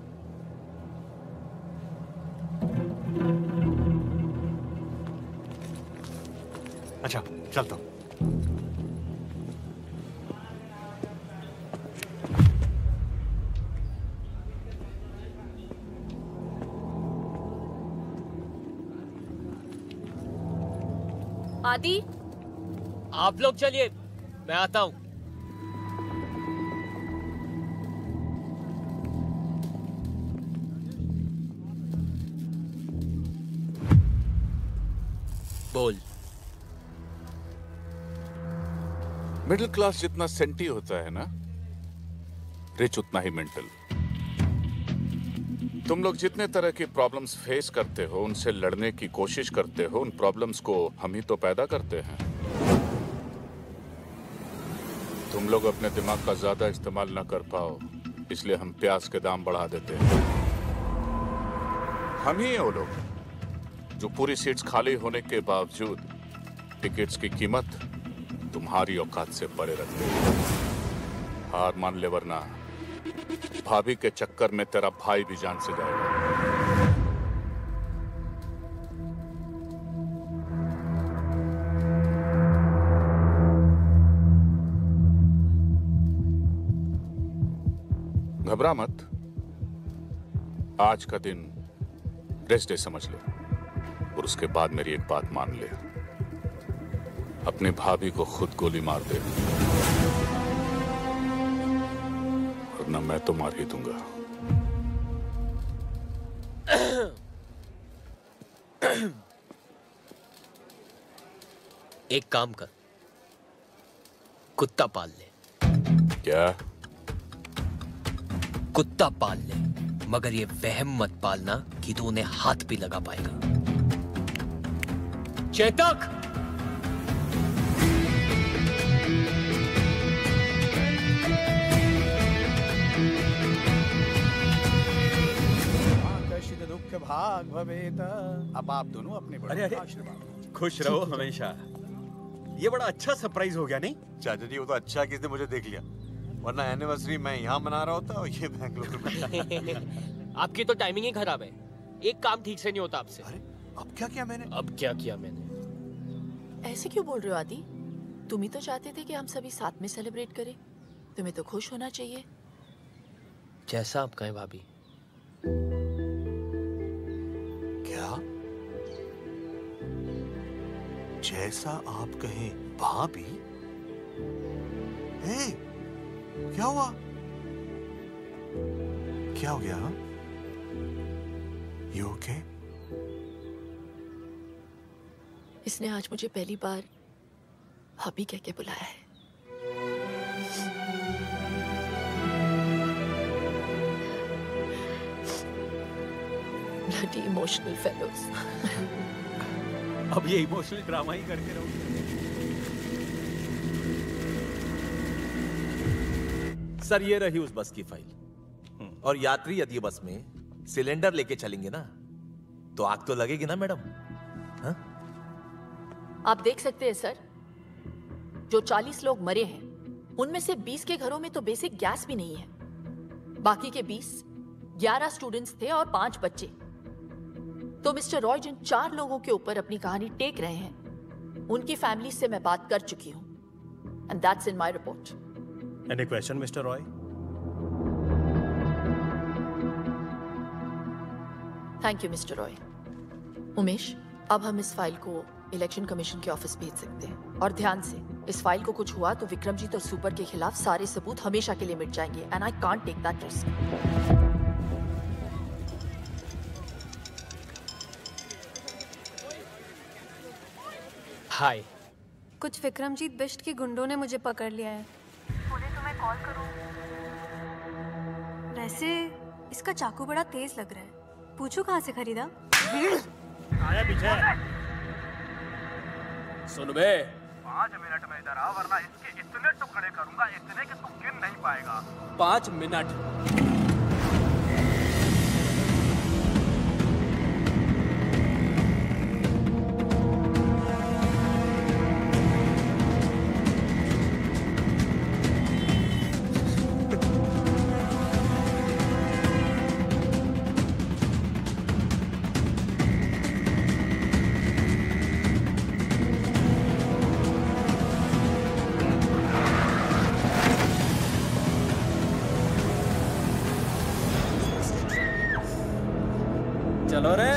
अच्छा चलता हूँ।
आदि,
आप लोग चलिए, मैं आता हूं। बोल।
मिडिल क्लास जितना सेंटी होता है ना, रिच उतना ही मेंटल। तुम लोग जितने तरह की प्रॉब्लम्स फेस करते हो, उनसे लड़ने की कोशिश करते हो, उन प्रॉब्लम्स को हम ही तो पैदा करते हैं। तुम लोग अपने दिमाग का ज्यादा इस्तेमाल ना कर पाओ, इसलिए हम प्याज के दाम बढ़ा देते हैं। हम ही हैं वो लोग जो पूरी सीट्स खाली होने के बावजूद टिकट्स की कीमत तुम्हारी औकात से परे रखते हैं। हार मान ले, वरना भाभी के चक्कर में तेरा भाई भी जान से जाएगा। घबरा मत, आज का दिन रेस्ट डे समझ ले और उसके बाद मेरी एक बात मान ले, अपनी भाभी को खुद गोली मार दे, वरना मैं तो मार ही दूंगा।
एक काम कर, कुत्ता पाल ले।
क्या?
कुत्ता पाल ले, मगर ये वहम मत पालना कि तू उन्हें हाथ भी लगा पाएगा। चेतक!
दुख भाग भवेत। अब आप दोनों अपने बड़े आशीर्वाद।
खुश रहो हमेशा। ये बड़ा अच्छा सरप्राइज हो गया नहीं? चाचा जी वो तो अच्छा किसने मुझे देख लिया, वरना एनिवर्सरी मैं यहाँ मना रहा होता और ये बेंगलुरु में।
आपकी तो टाइमिंग ही खराब है, एक काम ठीक से नहीं होता आपसे।
अरे अब क्या किया मैंने?
अब क्या किया मैंने?
ऐसे क्यों बोल रहे हो आदि? तुम ही तो चाहते थे कि हम सभी साथ में सेलिब्रेट करें। तुम्हें तो खुश होना चाहिए।
जैसा आप कहें भाभी।
क्या? जैसा आप कहें भाभी? हे, क्या हुआ? क्या हो गया? You okay?
इसने आज मुझे पहली बार भाभी कह के बुलाया है। Bloody emotional fellows.
अब ये इमोशनल ड्रामा ही करके रहो।
सर ये रही उस बस की फाइल। और यात्री यदि बस में सिलेंडर लेके चलेंगे ना तो आग तो लगेगी ना मैडम? हाँ?
आप देख सकते हैं सर, जो 40 लोग मरे हैं उनमें से 20 के घरों में तो बेसिक गैस भी नहीं है। बाकी के 20 11 स्टूडेंट्स थे और 5 बच्चे। तो मिस्टर रॉय जिन 4 लोगों के ऊपर अपनी कहानी टेक रहे हैं, उनकी फैमिली से मैं बात कर चुकी हूं, and that's in my report.
Any question, Mr. Roy?
Thank you mister Roy. Umesh, अब हम इस फाइल को इलेक्शन कमीशन के ऑफिस भेज सकते हैं। और ध्यान से, इस फाइल को कुछ हुआ तो विक्रमजीत और सुपर के खिलाफ सारे सबूत हमेशा के लिए मिट जाएंगे, and I can't take that risk.
Hi.
कुछ विक्रमजीत बिष्ट के गुंडों ने मुझे पकड़ लिया है।
बोले तो मैं कॉल करूं।
वैसे इसका चाकू बड़ा तेज लग रहा है, पूछो कहाँ से खरीदा?
आया पीछे।
सुन बे,
5 मिनट में इधर आ, वरना इसके इतने टुकड़े करूंगा, इतने कि तू गिन नहीं पाएगा।
5 मिनट। चलो रे।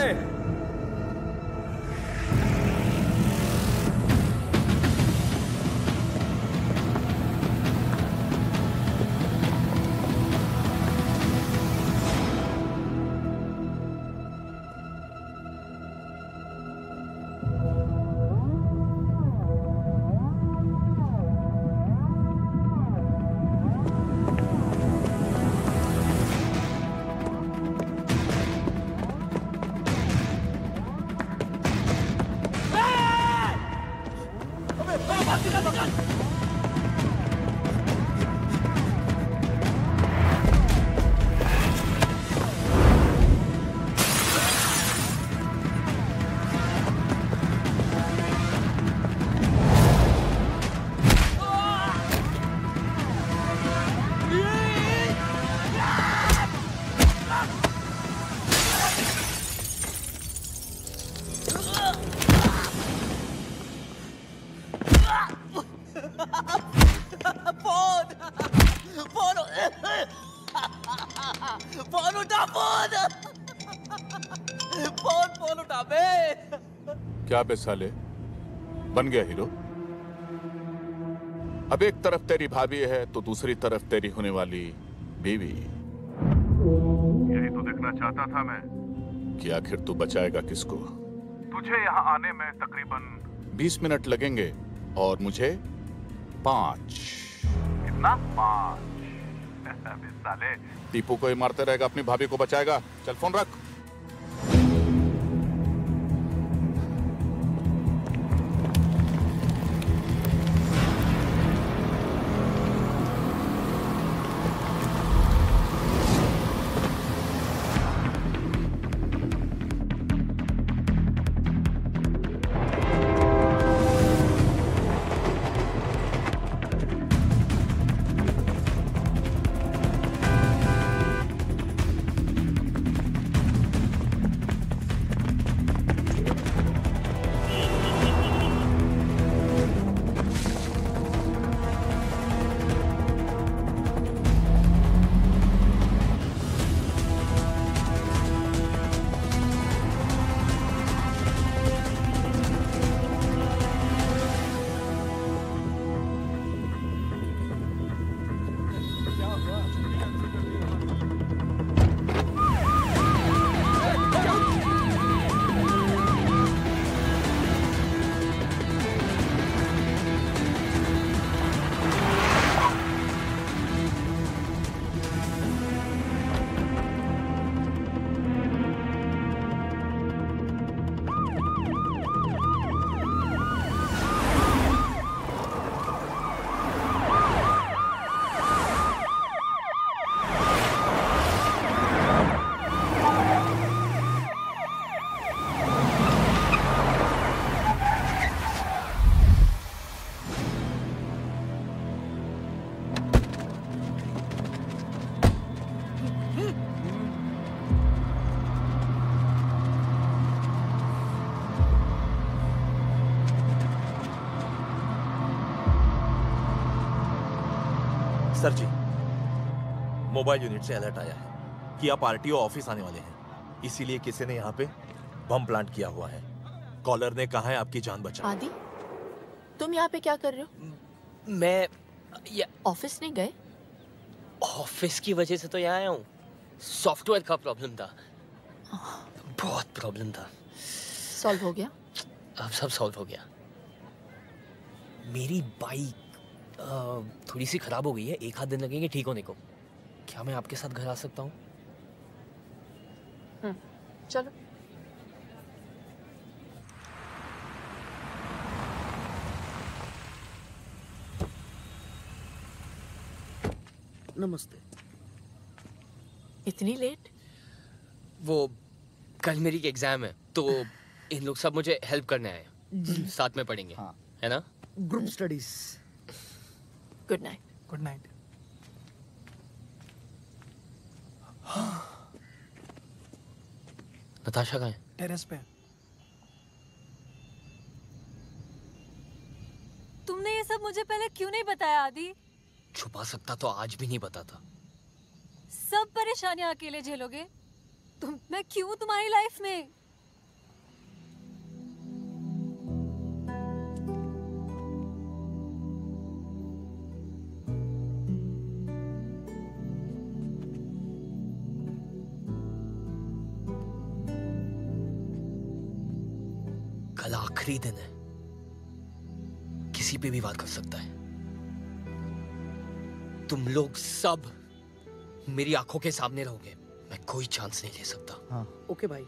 फोन उठा, फोन उठा बे।
क्या बे साले, बन गया हीरो? अब एक तरफ तेरी भाभी है तो दूसरी तरफ तेरी होने वाली बीवी।
यही तो देखना चाहता था मैं,
कि आखिर तू बचाएगा किसको?
तुझे यहाँ आने में तकरीबन
20 मिनट लगेंगे और मुझे 5।
कितना? 5। साले
टीपू को ही मारते रहेगा, अपनी भाभी को बचाएगा। चल फोन रख।
सर जी, मोबाइल यूनिट से अलर्ट आया है कि आप आरटीओ ऑफिस आने वाले हैं, इसीलिए किसी ने यहाँ पे बम प्लांट किया हुआ है। कॉलर ने कहा है आपकी जान बचाओ।
आदि, तुम यहाँ पे क्या कर रहे हो?
मैं
ऑफिस नहीं गए?
ऑफिस की वजह से तो यहाँ आया हूँ। सॉफ्टवेयर का प्रॉब्लम था, बहुत प्रॉब्लम था।
सॉल्व हो गया?
अब सब सॉल्व हो गया। मेरी बाइक थोड़ी सी खराब हो गई है, 1 आध दिन लगेंगे ठीक होने को। क्या मैं आपके साथ घर आ सकता हूँ?
चलो।
नमस्ते।
इतनी लेट?
वो कल मेरी एग्जाम है तो इन लोग सब मुझे हेल्प करने आए हैं। साथ में पढ़ेंगे, है ना?
Group studies.
Good night.
Good night.
Natasha कहाँ है?
टेरेस पे।
तुमने ये सब मुझे पहले क्यों नहीं बताया आदि?
छुपा सकता तो आज भी नहीं बताता।
सब परेशानियां अकेले झेलोगे? मैं क्यों तुम्हारी लाइफ में?
कल आखिरी दिन है, किसी पे भी बात कर सकता है। तुम लोग सब मेरी आंखों के सामने रहोगे, मैं कोई चांस नहीं ले सकता।
हाँ। ओके भाई।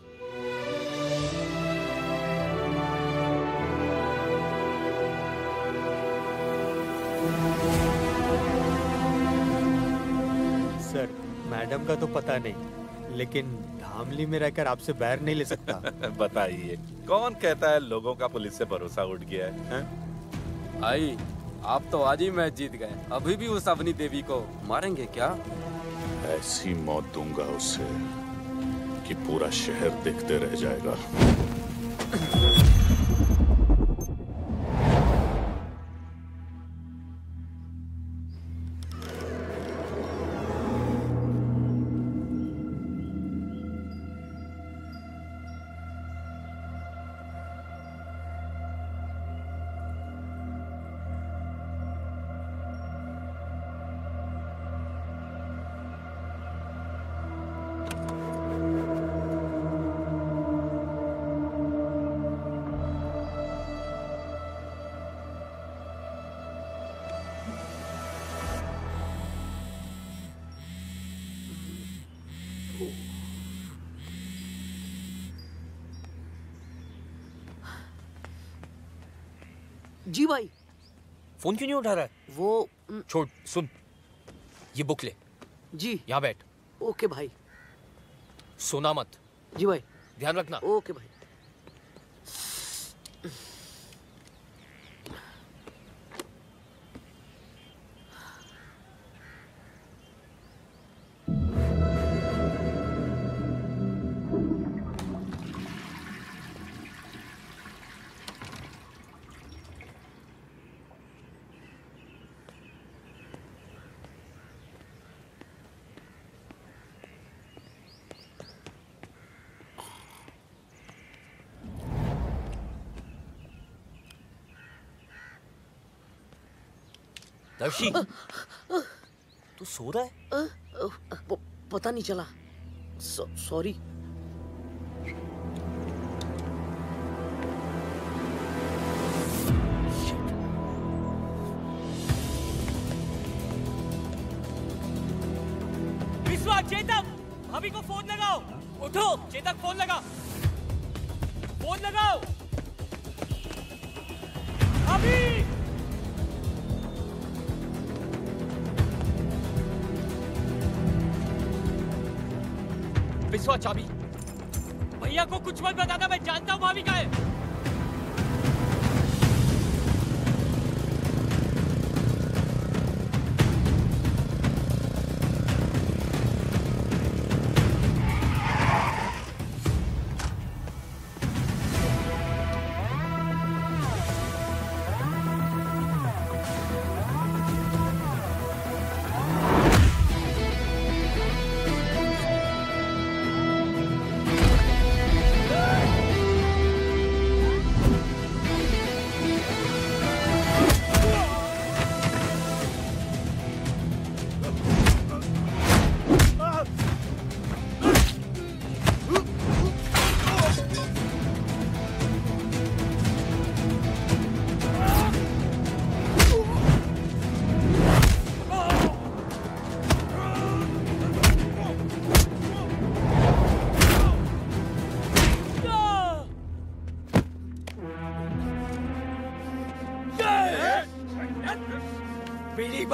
सर, मैडम का तो पता नहीं, लेकिन धामली में रहकर आपसे बैर नहीं ले सकता।
बताइए, कौन कहता है लोगों का पुलिस से भरोसा उठ गया है?
भाई, आप तो आज ही मैच जीत गए, अभी भी उस अवनी देवी को मारेंगे क्या?
ऐसी मौत दूंगा उसे कि पूरा शहर देखते रह जाएगा।
जी भाई।
फोन क्यों नहीं उठा रहा है?
वो
छोड़, सुन, ये बुक ले।
जी।
यहाँ बैठ।
ओके भाई।
सोना मत।
जी भाई।
ध्यान रखना।
ओके भाई।
दर्शी, तू सो रहा है?
पता नहीं चला, सॉरी।
विश्वा, चेतक, भाभी को फोन लगाओ। उठो, चेतक, फोन लगा। फोन लगाओ। भाभी! विश्वा, चाबी। भैया को कुछ मत बताना, मैं जानता हूँ भाभी का है।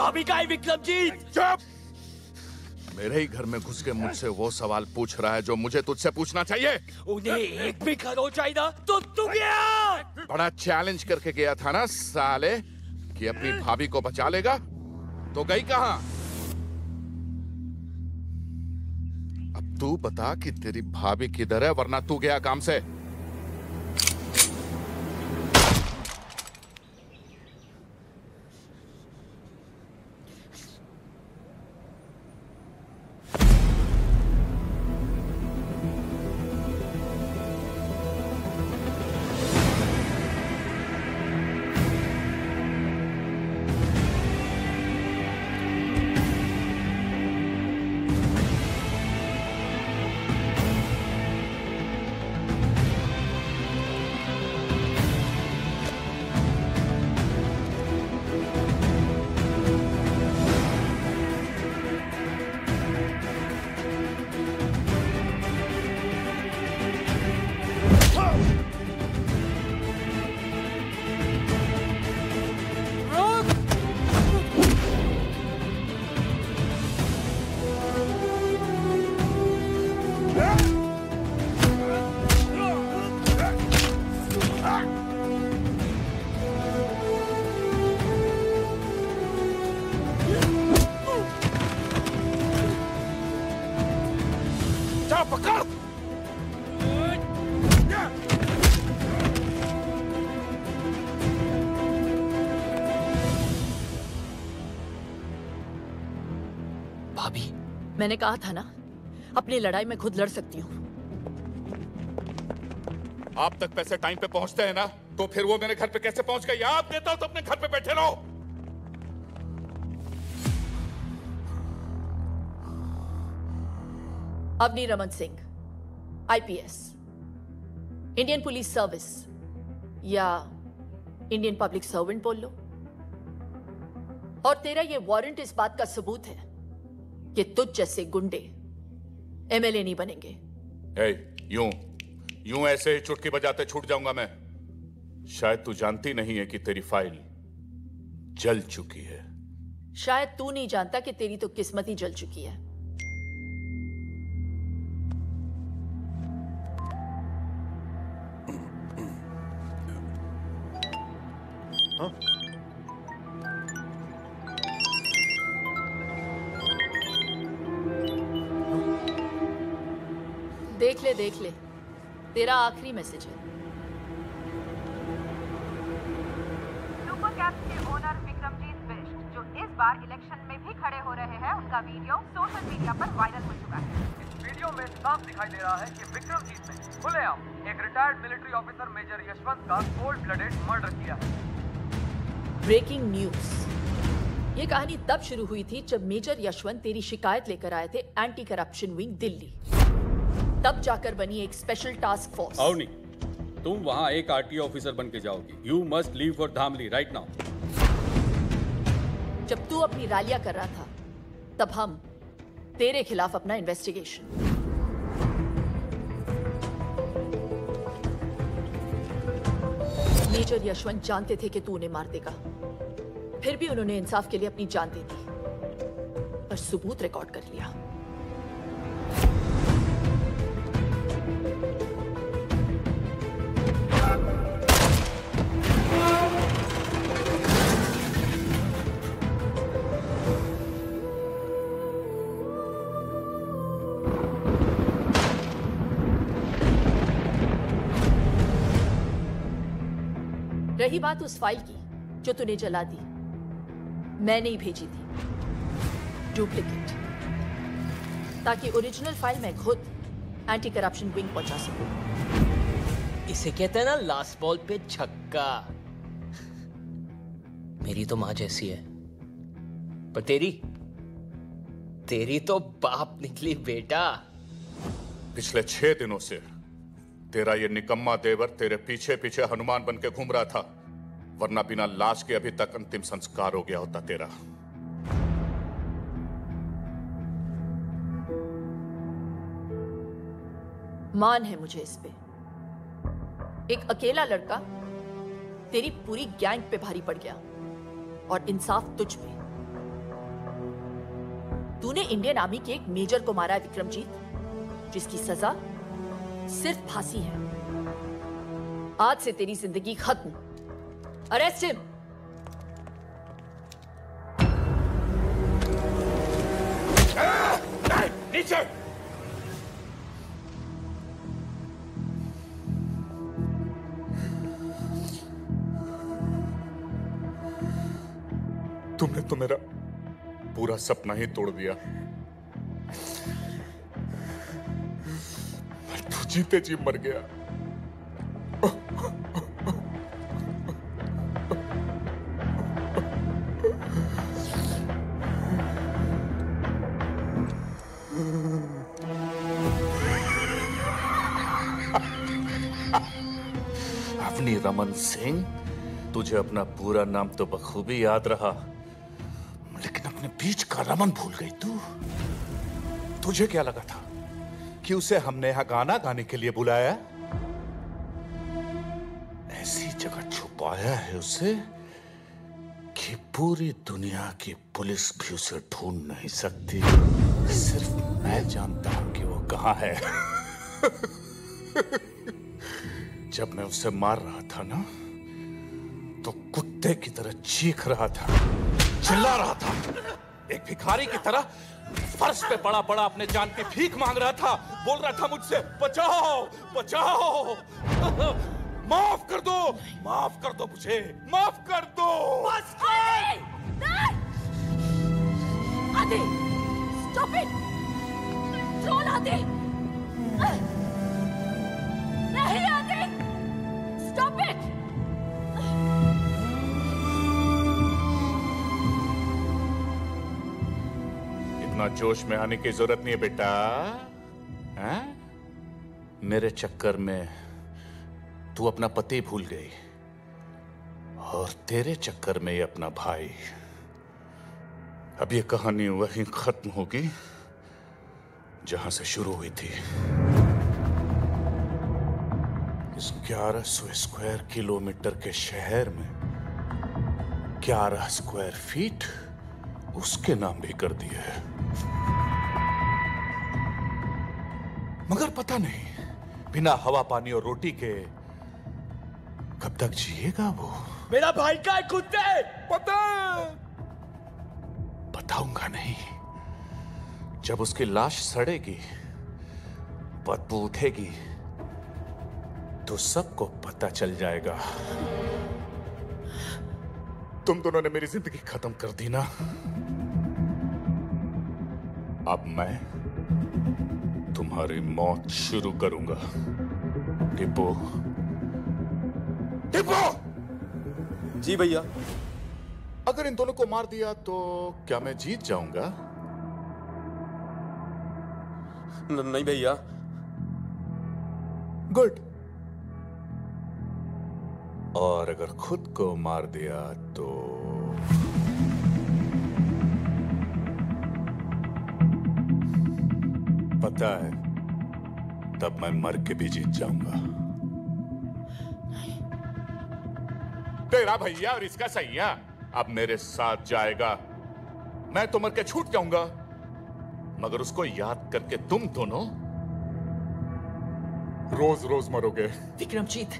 भाभी का है विक्रमजीत?
चुप! मेरे ही घर में घुस के मुझसे वो सवाल पूछ रहा है जो मुझे तुझसे पूछना चाहिए।
उन्हें एक भी खरोच आई ना तो तू गया।
बड़ा चैलेंज करके गया था ना साले कि अपनी भाभी को बचा लेगा, तो गई कहां? अब तू बता कि तेरी भाभी किधर है, वरना तू गया काम से।
मैंने कहा था ना, अपनी लड़ाई में खुद लड़ सकती हूँ।
आप तक पैसे टाइम पे पहुंचते हैं ना, तो फिर वो मेरे घर पे कैसे पहुंच गई? आप देता हूं तो अपने घर पे बैठे रहो।
Avni Raman Singh, IPS, Indian police service या इंडियन पब्लिक सर्वेंट बोल लो। और तेरा ये वारंट इस बात का सबूत है कि तुझ जैसे गुंडे एमएलए नहीं बनेंगे।
यूं ऐसे ही चुटकी बजाते छूट जाऊंगा मैं? शायद तू जानती नहीं है कि तेरी फाइल जल चुकी है।
शायद तू नहीं जानता कि तेरी तो किस्मत ही जल चुकी है। देख ले, तेरा आखिरी मैसेज है।
सुपर कैप्स के ओनर विक्रमजीत बिष्ट, जो इस बार इलेक्शन में भी खड़े हो रहे हैं, उनका वीडियो सोशल मीडिया पर वायरल हो चुका है।
इस वीडियो में साफ दिखाई दे रहा है कि विक्रमजीत ने खुलेआम एक retired military officer major Yashwant का कोल्ड ब्लडेड मर्डर किया है।
Breaking news. ये कहानी तब शुरू हुई थी जब मेजर यशवंत तेरी शिकायत लेकर आए थे एंटी करप्शन विंग दिल्ली। तब जाकर बनी एक स्पेशल टास्क फोर्स।
अवनी, तुम वहां एक आरटीओ ऑफिसर बन के जाओगी। You must leave for Dhamli right now.
जब तू अपनी रैलियां कर रहा था, तब हम तेरे खिलाफ अपना इन्वेस्टिगेशन। मेजर यशवंत जानते थे कि तू उन्हें मार देगा, फिर भी उन्होंने इंसाफ के लिए अपनी जान दे दी और सबूत रिकॉर्ड कर लिया। रही बात उस फाइल की जो तूने जला दी, मैंने ही भेजी थी डुप्लीकेट, ताकि ओरिजिनल फाइल मैं खुद एंटी करप्शन विंग पहुंचा सकूं।
इसे कहते हैं ना लास्ट बॉल पे छक्का। मेरी तो मां जैसी है, पर तेरी तो बाप निकली बेटा।
पिछले 6 दिनों से तेरा ये निकम्मा देवर तेरे पीछे पीछे हनुमान बन के घूम रहा था, वरना बिना लाश के अभी तक अंतिम संस्कार हो गया होता तेरा।
मान है मुझे इस पे। एक अकेला लड़का तेरी पूरी गैंग पे भारी पड़ गया और इंसाफ तुझ पे। तूने इंडियन आर्मी के एक मेजर को मारा है विक्रमजीत, जिसकी सजा सिर्फ फांसी है। आज से तेरी जिंदगी खत्म। Arrest him.
नीचे। तुमने तो मेरा पूरा सपना ही तोड़ दिया। मैं तो जीते जी मर गया। अवनी रमन सिंह, तुझे अपना पूरा नाम तो बखूबी याद रहा, लेकिन अपने बीच का रमन भूल गई तू। तुझे क्या लगा था कि उसे हमने यहां गाना गाने के लिए बुलाया? ऐसी जगह छुपाया है उसे कि पूरी दुनिया की पुलिस भी उसे ढूंढ नहीं सकती। सिर्फ मैं जानता हूं कि वो कहां है। जब मैं उसे मार रहा था ना, तो कुत्ते की तरह चीख रहा था, चिल्ला रहा था, एक भिखारी की तरह फर्श पे पड़ा पड़ा अपने जान की भीख मांग रहा था, बोल रहा था मुझसे बचाओ बचाओ, माफ कर दो मुझे, माफ कर दो।
बस आदि, स्टॉप इट, कंट्रोल आदि, नहीं आदि, स्टॉप इट।
इतना जोश में आने की जरूरत नहीं है बेटा। हैं? मेरे चक्कर में तू अपना पति भूल गई, और तेरे चक्कर में ये अपना भाई। अब ये कहानी वहीं खत्म होगी जहां से शुरू हुई थी। इस 1100 स्क्वायर किलोमीटर के शहर में 11 स्क्वायर फीट उसके नाम भी कर दिए हैं। मगर पता नहीं बिना हवा पानी और रोटी के कब तक जिएगा वो।
मेरा भाई का है कुत्ते।
बताऊंगा नहीं। जब उसकी लाश सड़ेगी, बदबू उठेगी, तो सबको पता चल जाएगा। तुम दोनों ने मेरी जिंदगी खत्म कर दी ना। अब मैं तुम्हारी मौत शुरू करूंगा। टिप्पो, टिप्पो!
जी भैया।
अगर इन दोनों को मार दिया तो क्या मैं जीत जाऊंगा?
नहीं भैया।
गुड। और अगर खुद को मार दिया तो पता है, तब मैं मर के भी जीत जाऊंगा। तेरा भैया और इसका सैया अब मेरे साथ जाएगा। मैं तो मर के छूट जाऊंगा, मगर उसको याद करके तुम दोनों रोज रोज मरोगे।
विक्रमजीत,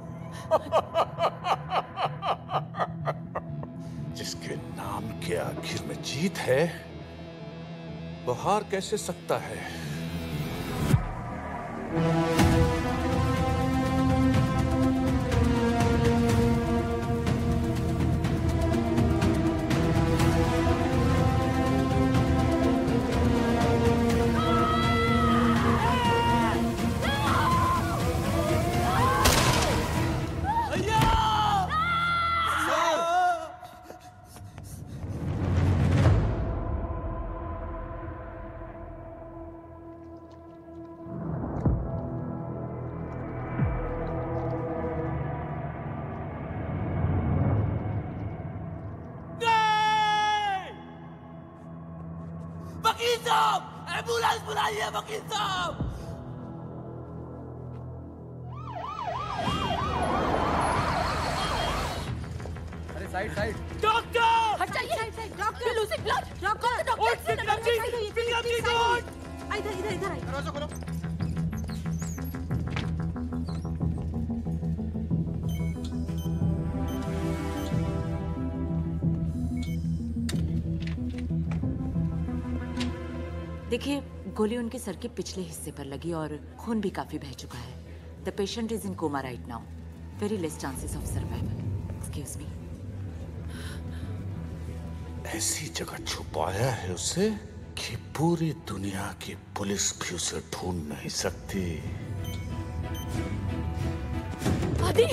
जिसके नाम के आखिर में जीत है, वो हार कैसे सकता है?
वकील साहब, एम्बुलेंस बुलाइए वकील साहब।
Side side.
डॉक्टर!
हट जाइए। Doctor losing blood. Doctor
Vikramjeet!
इधर इधर इधर आइए।
दरवाजा खोलो।
देखिए, गोली उनके सर के पिछले हिस्से पर लगी और खून भी काफी बह चुका है। The patient is in coma right now. Very less chances of survival. Excuse me.
ऐसी जगह छुपाया है उसे कि पूरी दुनिया की पुलिस भी उसे ढूंढ नहीं सकती।
आदि!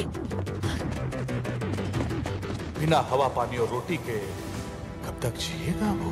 बिना हवा पानी और रोटी के कब तक जिएगा वो?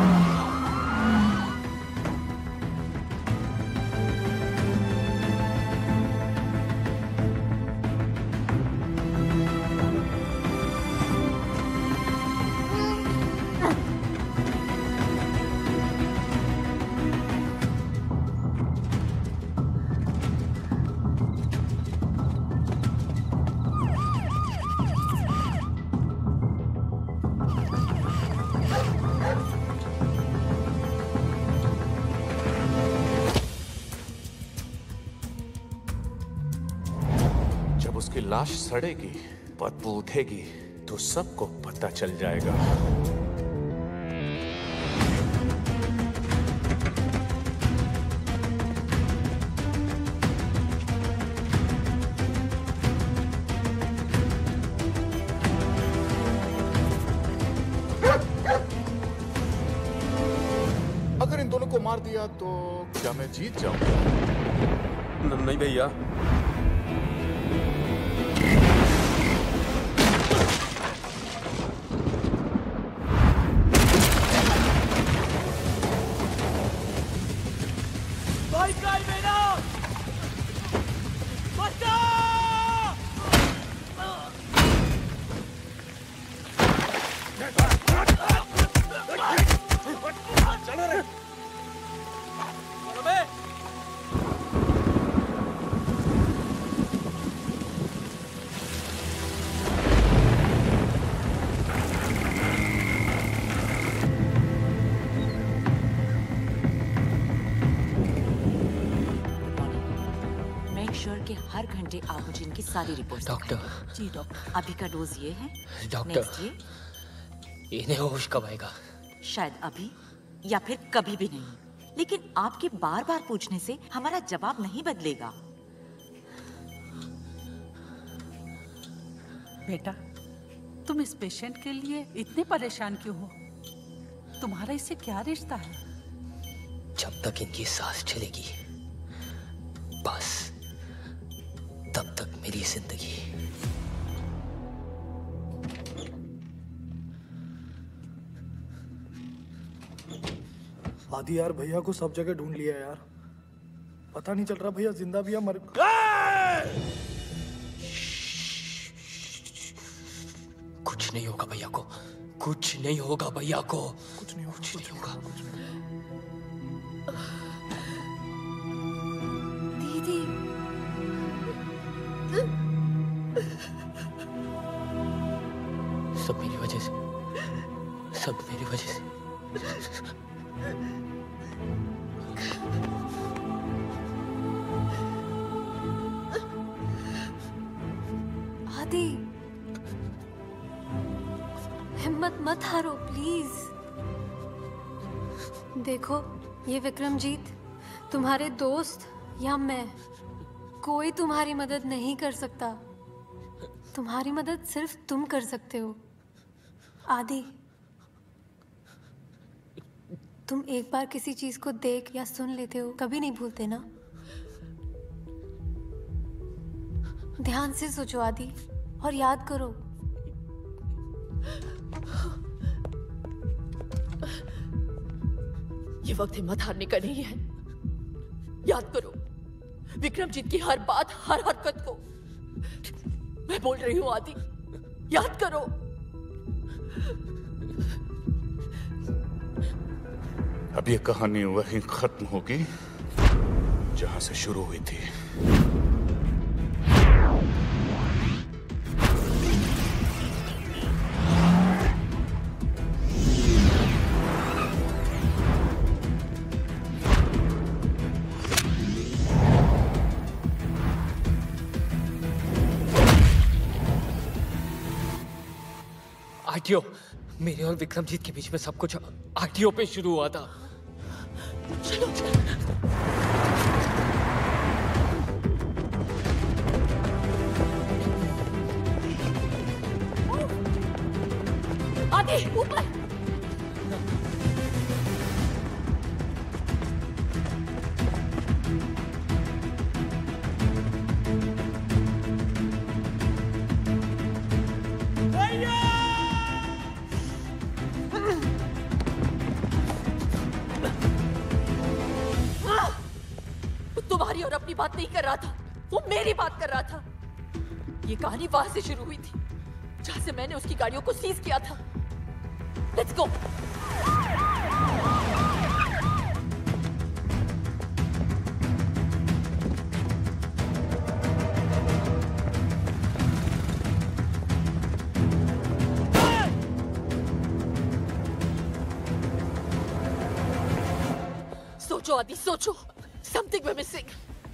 उसकी लाश सड़ेगी, बदबू उठेगी तो सबको पता चल जाएगा। अगर इन दोनों को मार दिया तो क्या मैं जीत जाऊंगा?
नहीं भैया।
हर घंटे आप मुझे इनकी सारी रिपोर्ट।
डॉक्टर।
जी डॉक्टर। अभी का डोज ये है।
डॉक्टर,
नेक्स्ट ये।
इन्हें होश कब आएगा?
शायद अभी या फिर कभी भी नहीं, लेकिन आपके बार बार पूछने से हमारा जवाब नहीं बदलेगा।
बेटा, तुम इस पेशेंट के लिए इतने परेशान क्यों हो? तुम्हारा इससे क्या रिश्ता है?
जब तक इनकी सांस चलेगी, बस तब तक मेरी जिंदगी।
आदि यार, भैया को सब जगह ढूंढ लिया यार, पता नहीं चल रहा भैया जिंदा भी या मर।
कुछ नहीं होगा भैया को, कुछ नहीं होगा भैया को,
कुछ नहीं होगा,
कुछ नहीं होगा।
दीदी,
सब मेरी वजह से, सब मेरी वजह से।
आदि, हिम्मत मत हारो प्लीज। देखो, ये विक्रमजीत, तुम्हारे दोस्त या मैं, कोई तुम्हारी मदद नहीं कर सकता। तुम्हारी मदद सिर्फ तुम कर सकते हो। आदि, तुम एक बार किसी चीज को देख या सुन लेते हो, कभी नहीं भूलते ना? ध्यान से सोचो आदि, और याद करो।
ये वक्त हिम्मत हारने का नहीं है। याद करो विक्रमजीत की हर बात, हर हरकत को। मैं बोल रही हूँ आदि, याद करो।
अब ये कहानी वहीं खत्म होगी जहां से शुरू हुई थी।
आरटीओ, मेरे और विक्रमजीत के बीच में सब कुछ आरटीओ पे शुरू हुआ था।
चलो आगे ऊपर। तुम्हारी और अपनी बात नहीं कर रहा था, वो मेरी बात कर रहा था। ये कहानी वहां से शुरू हुई थी जहां से मैंने उसकी गाड़ियों को सीज किया था। Let's go. सोचो आदि, सोचो। Something we're missing।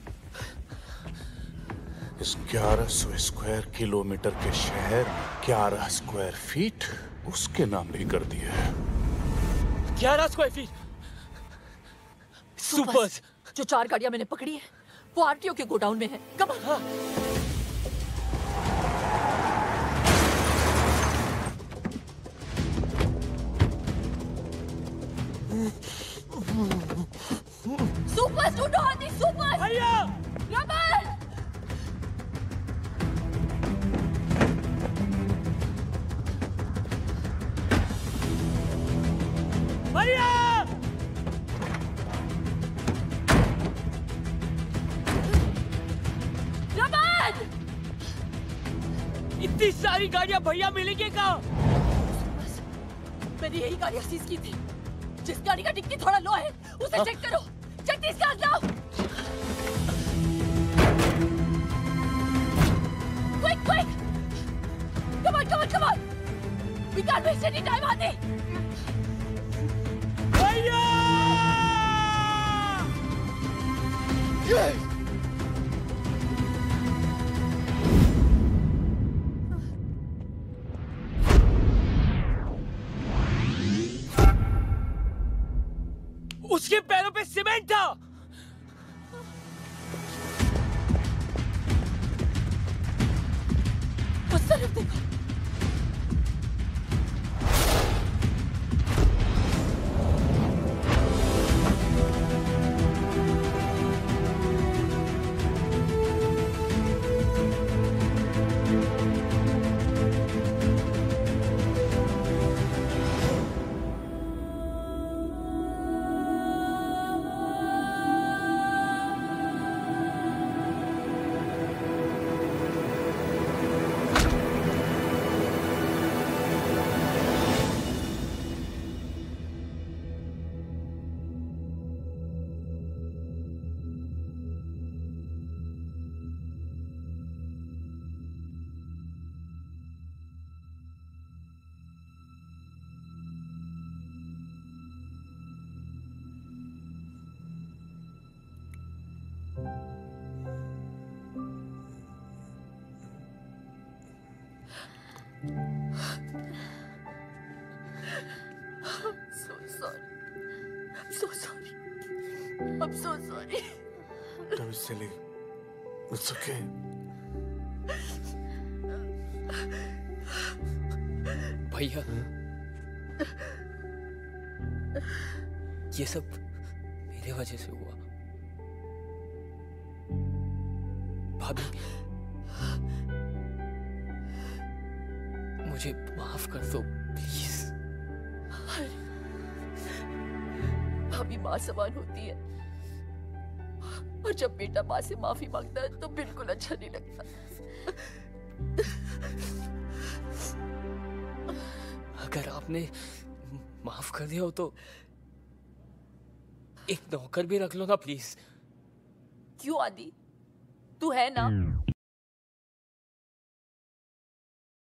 1100 square kilometre के शहर 11 स्क्वायर फीट उसके नाम भी कर दिया है।
11 स्क्वायर फीट सुपर्स।
जो 4 गाड़ियां मैंने पकड़ी है वो आरटीओ के गोडाउन में है। Come on. सुपर ढूंढो आदि, सुपर।
भैया
रमन,
भैया
रमन,
इतनी सारी गाड़ियां भैया मिलेंगे कहाँ?
मैंने यही गाड़ियां सीज की थी। जिस गाड़ी का डिक्की थोड़ा लो है उसे चेक करो। जल्दी इसका लाओ। Quick quick, come on come on come on. We can't waste any time Aadi.
भैया उसके पैरों पे सीमेंट था।
उस तरफ देखो। I'm so sorry.
Don't be silly. It's okay.
भैया ये सब मेरे वजह से हुआ। भाभी मुझे माफ कर दो प्लीज।
भाभी माँ समान होती है और जब बेटा माँ से माफी मांगता है तो बिल्कुल अच्छा नहीं लगता।
अगर आपने माफ कर दिया हो तो एक नौकर भी रख लो ना प्लीज।
क्यों आदि, तू है ना?